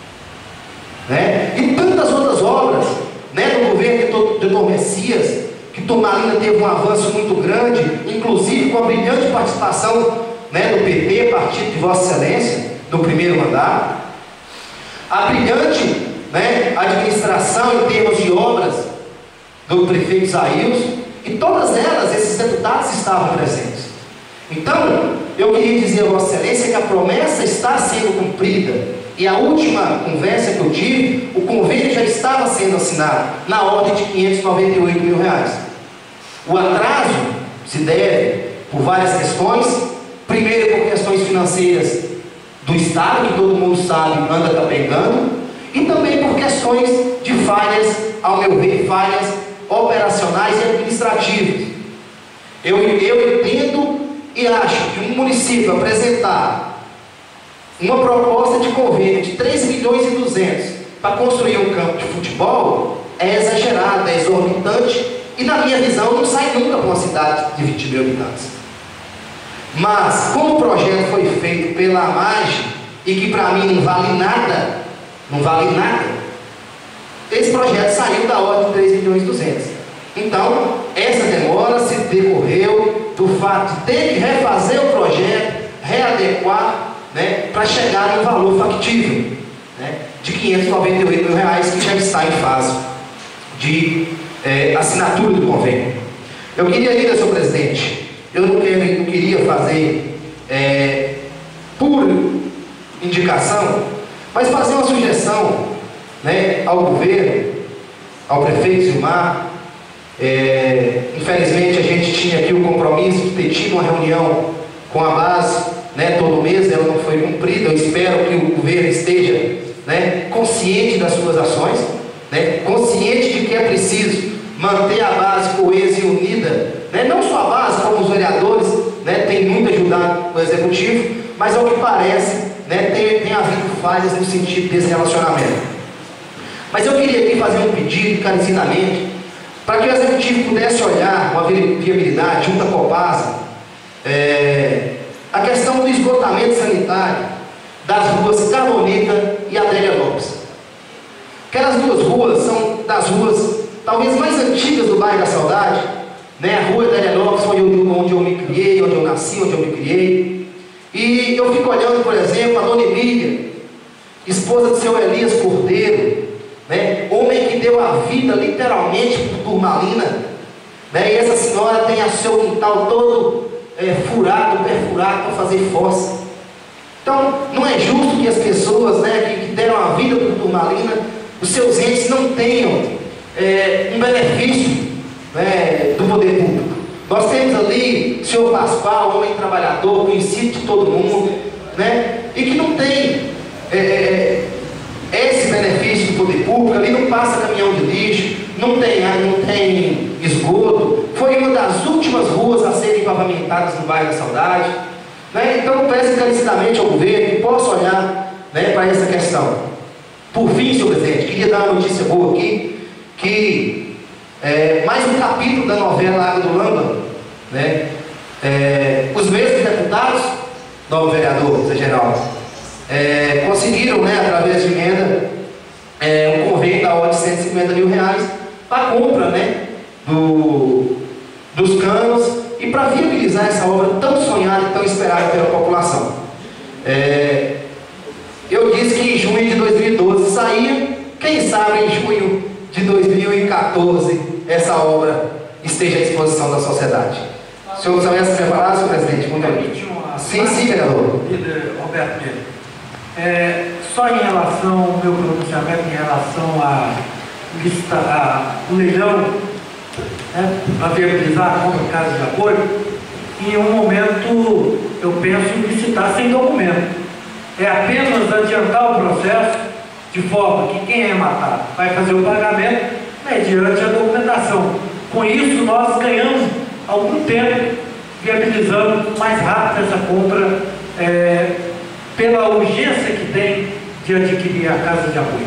E tantas outras obras do governo de Dr. Messias, que Turmalina teve um avanço muito grande, inclusive com a brilhante participação do PT, partido de Vossa Excelência, no primeiro mandato. A brilhante administração em termos de obras do prefeito Isaías, e todas elas, esses deputados estavam presentes. Então, eu queria dizer a Vossa Excelência que a promessa está sendo cumprida. E a última conversa que eu tive, o convênio já estava sendo assinado, na ordem de R$598 mil. O atraso se deve por várias questões. Primeiro, por questões financeiras do Estado, que todo mundo sabe, anda capengando, e também por questões de falhas, ao meu ver, falhas operacionais e administrativas. Eu entendo e acho que um município apresentar uma proposta de convênio de 3,2 milhões para construir um campo de futebol é exagerado, é exorbitante, e na minha visão não sai nunca para uma cidade de 20 mil habitantes. Mas como o projeto foi feito pela AMAGE e que para mim não vale nada, esse projeto saiu da ordem de 3,2 milhões. Então, essa demora se decorreu do fato de ter que refazer o projeto, readequar, para chegar no valor factível, de R$598 mil, que já está em fase de assinatura do convênio. Eu queria ainda, senhor presidente, eu não queria fazer por indicação, mas fazer uma sugestão ao governo, ao prefeito Zilmar. Infelizmente a gente tinha aqui o compromisso de ter tido uma reunião com a base todo mês, ela não foi cumprida. Eu espero que o governo esteja consciente das suas ações, consciente de que é preciso manter a base coesa e unida, não só a base, como os vereadores têm muito ajudado o executivo, mas ao que parece tem havido falhas no sentido desse relacionamento. Mas eu queria aqui fazer um pedido encarecidamente para que o executivo pudesse olhar com a viabilidade junto à Copasa a questão do esgotamento sanitário das ruas Carbonita e Adélia Lopes. Aquelas duas ruas são das ruas talvez mais antigas do bairro da Saudade, a rua Adélia Lopes, onde eu me criei, onde eu nasci, onde eu me criei. E eu fico olhando, por exemplo, a dona Emília, esposa do seu Elias Cordeiro, homem que deu a vida literalmente por Turmalina, e essa senhora tem o seu quintal todo furado, perfurado para fazer fossa. Então, não é justo que as pessoas que deram a vida por Turmalina, os seus entes não tenham um benefício do poder público. Nós temos ali o senhor Pascoal, homem trabalhador, conhecido de todo mundo, né? E que não tem esse benefício do poder público. Ali não passa caminhão de lixo, não tem esgoto. Foi uma das últimas ruas a serem pavimentadas no bairro da Saudade, né? Então eu peço encarecidamente ao governo que possa olhar, né, para essa questão. Por fim, senhor presidente, queria dar uma notícia boa aqui, que mais um capítulo da novela Água do Lamba, né? Os mesmos deputados, novo vereador, Zé Geraldo, conseguiram, né, através de emenda, um convênio da ordem de R$150 mil para a compra, né, dos canos e para viabilizar essa obra tão sonhada e tão esperada pela população. Eu disse que em junho de 2012 saía, quem sabe em junho de 2014 essa obra esteja à disposição da sociedade. O senhor começa a preparar, senhor presidente? Muito bem. Sim, vereador. Roberto Pedro. Só em relação ao meu pronunciamento, em relação ao leilão, né, para viabilizar a compra de casa de apoio, em um momento eu penso em licitar sem documento. É apenas adiantar o processo de forma que quem é matado vai fazer o pagamento mediante a documentação. Com isso nós ganhamos algum tempo viabilizando mais rápido essa compra, pela urgência que tem de adquirir a casa de apoio.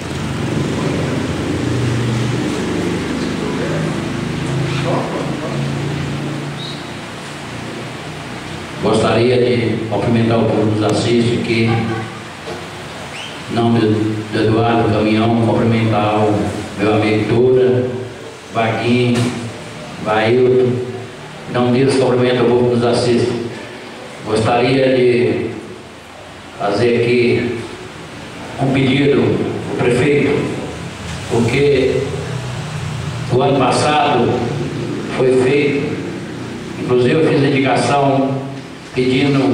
Gostaria de cumprimentar o povo que nos assiste aqui, em nome do Eduardo Caminhão, cumprimentar o meu amigo Dura, Vaguinho, Vailton, em nome deles cumprimento o povo que nos assiste. Gostaria de fazer aqui um pedido ao prefeito, porque o ano passado foi feito, inclusive eu fiz a indicação pedindo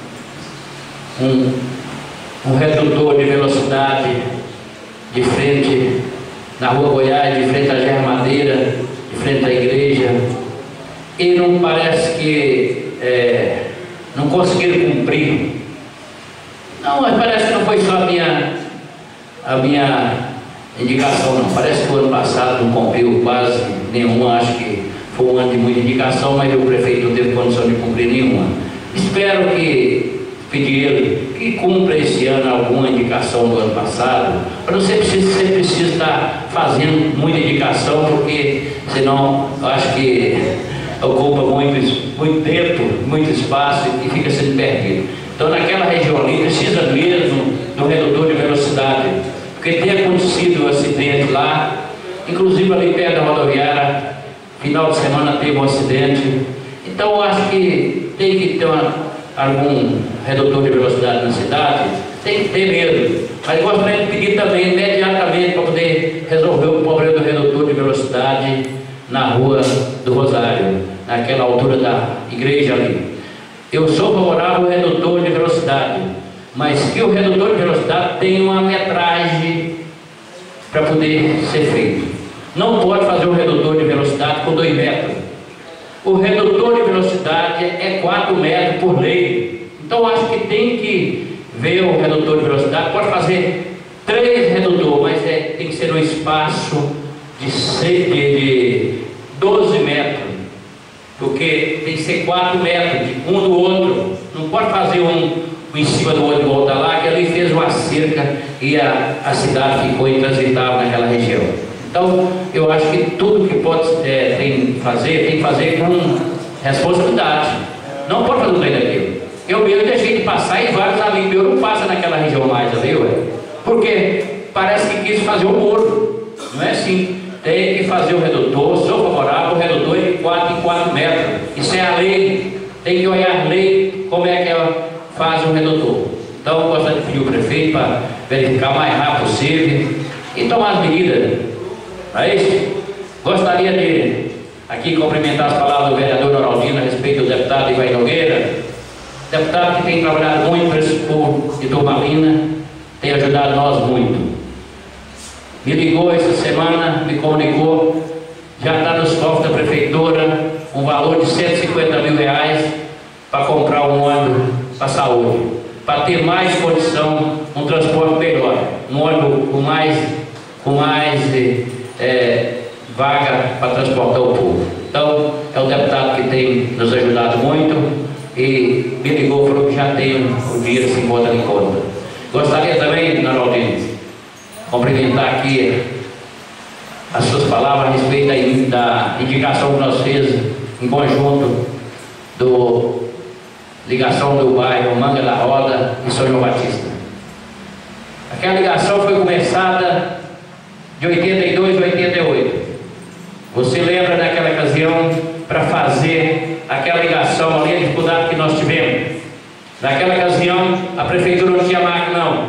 um redutor de velocidade de frente na Rua Goiás, de frente à Gerra Madeira, de frente à igreja, e não parece que não conseguiram cumprir. Não, mas parece que não foi só a minha indicação, não. Parece que o ano passado não cumpriu quase nenhuma. Acho que foi um ano de muita indicação, mas o prefeito não teve condição de cumprir nenhuma. Espero que pedir que cumpra esse ano alguma indicação do ano passado, para não ser preciso estar fazendo muita indicação, porque senão eu acho que ocupa muito tempo, muito espaço e fica sendo perdido. Então naquela região ali precisa mesmo do redutor de velocidade, porque tem acontecido um acidente lá, inclusive ali perto da rodoviária, final de semana teve um acidente. Então eu acho que tem que ter algum redutor de velocidade na cidade, tem que ter mesmo. Mas gostaria de pedir também imediatamente para poder resolver o problema do redutor de velocidade na Rua do Rosário, naquela altura da igreja ali. Eu sou favorável ao redutor de velocidade, mas que o redutor de velocidade tenha uma metragem para poder ser feito. Não pode fazer um redutor de velocidade com 2 metros. O redutor de velocidade é 4 metros por lei. Então acho que tem que ver o redutor de velocidade. Pode fazer 3 redutores, mas tem que ser um espaço de 12 metros. Porque tem que ser 4 metros, um do outro. Não pode fazer um em cima do outro e voltar lá, que ali fez uma cerca e a cidade ficou intransitável naquela região. Então, eu acho que tudo que tem que fazer com responsabilidade. Não pode fazer tudo daquilo. Eu mesmo deixei de passar e vários amigos meus não passam naquela região mais, viu? Porque parece que quis fazer o muro. Não é assim. Tem que fazer o redutor, sou favorável, o redutor é de 4 em 4 metros. Isso é a lei. Tem que olhar a lei, como é que ela faz o redutor. Então, eu gostaria de pedir ao prefeito para verificar o mais rápido possível e tomar as medidas. Não é isso? Gostaria de aqui cumprimentar as palavras do vereador Noraldino a respeito do deputado Ivair Nogueira, deputado que tem trabalhado muito para esse povo de Turmalina, tem ajudado nós muito. Me ligou essa semana, me comunicou, já está nos cofres da prefeitura um valor de R$150 mil para comprar um ônibus para a saúde, para ter mais condição, um transporte melhor, um ônibus com mais vaga para transportar o povo. Então, é o deputado que tem nos ajudado muito e me ligou e falou que já tem o dinheiro se bota em conta. Gostaria também, Dona Aldine, cumprimentar aqui as suas palavras a respeito da indicação que nós fizemos em conjunto do ligação do bairro Manga da Roda e São João Batista. Aquela ligação foi começada de 82 a 88. Você lembra daquela ocasião para fazer aquela ligação ali, a dificuldade que nós tivemos? Naquela ocasião a prefeitura não tinha máquina não.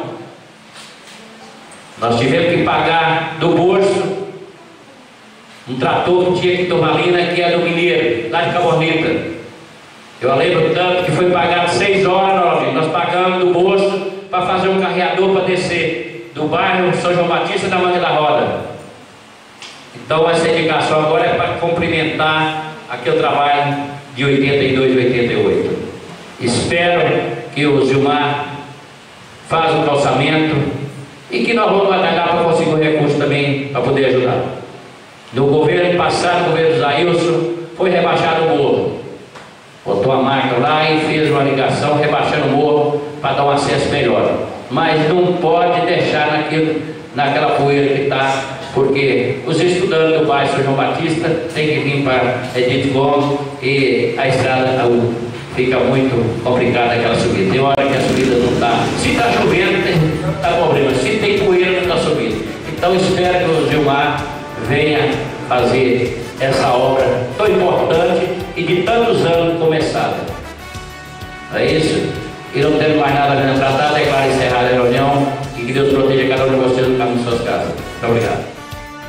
Nós tivemos que pagar do bolso um trator que tinha que Turmalina, que é do Mineiro, lá de Cabo Bonita. Eu lembro tanto que foi pagado 6 horas, nós pagamos do bolso para fazer um carreador para descer do bairro São João Batista da Manga da Roda. Então essa indicação agora é para cumprimentar aquele trabalho de 82 e 88. Espero que o Gilmar faça o calçamento e que nós vamos batalhar para conseguir o recurso também para poder ajudar. No governo passado, no governo Zailson, foi rebaixado o morro. Botou a máquina lá e fez uma ligação rebaixando o morro para dar um acesso melhor. Mas não pode deixar naquela poeira que está, porque os estudantes do bairro São João Batista têm que vir para Edith Gomes e a estrada fica muito complicada aquela subida. Tem hora que a subida não está. Se está chovendo, está problema. Se tem poeira, não está subindo. Então espero que o Gilmar venha fazer essa obra tão importante e de tantos anos começada. É isso? E não tendo mais nada a tratar, declaro encerrada a reunião e que Deus proteja cada um de vocês no caminho de suas casas. Muito obrigado.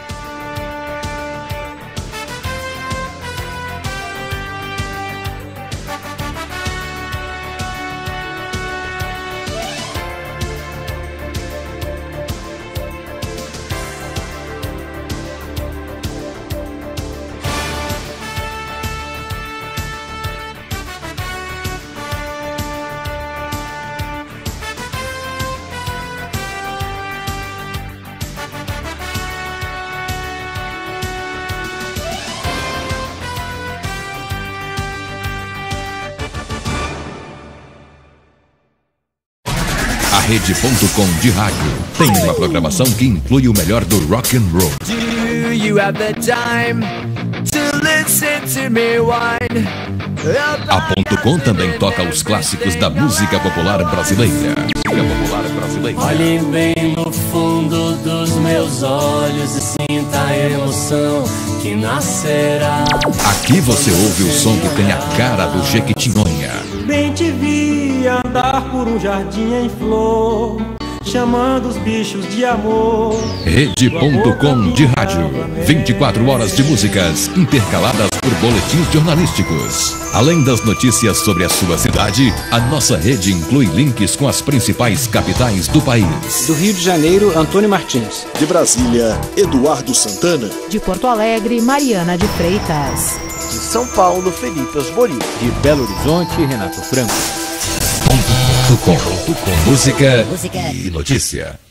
Rede.com de rádio tem uma programação que inclui o melhor do rock and roll. Do you have the time to listen to me whine? A .com também toca os clássicos da música popular brasileira. Olhem bem no fundo dos meus olhos e sinta a emoção que nascerá. Aqui você ouve o som que tem a cara do Jequitinhonha. Bem te vi andar por um jardim em flor, chamando os bichos de amor. Rede.com de rádio, 24 horas de músicas intercaladas por boletins jornalísticos. Além das notícias sobre a sua cidade, a nossa rede inclui links com as principais capitais do país. Do Rio de Janeiro, Antônio Martins. De Brasília, Eduardo Santana. De Porto Alegre, Mariana de Freitas. De São Paulo, Felipe Osborio. De Belo Horizonte, Renato Franco. .com. Música e notícia.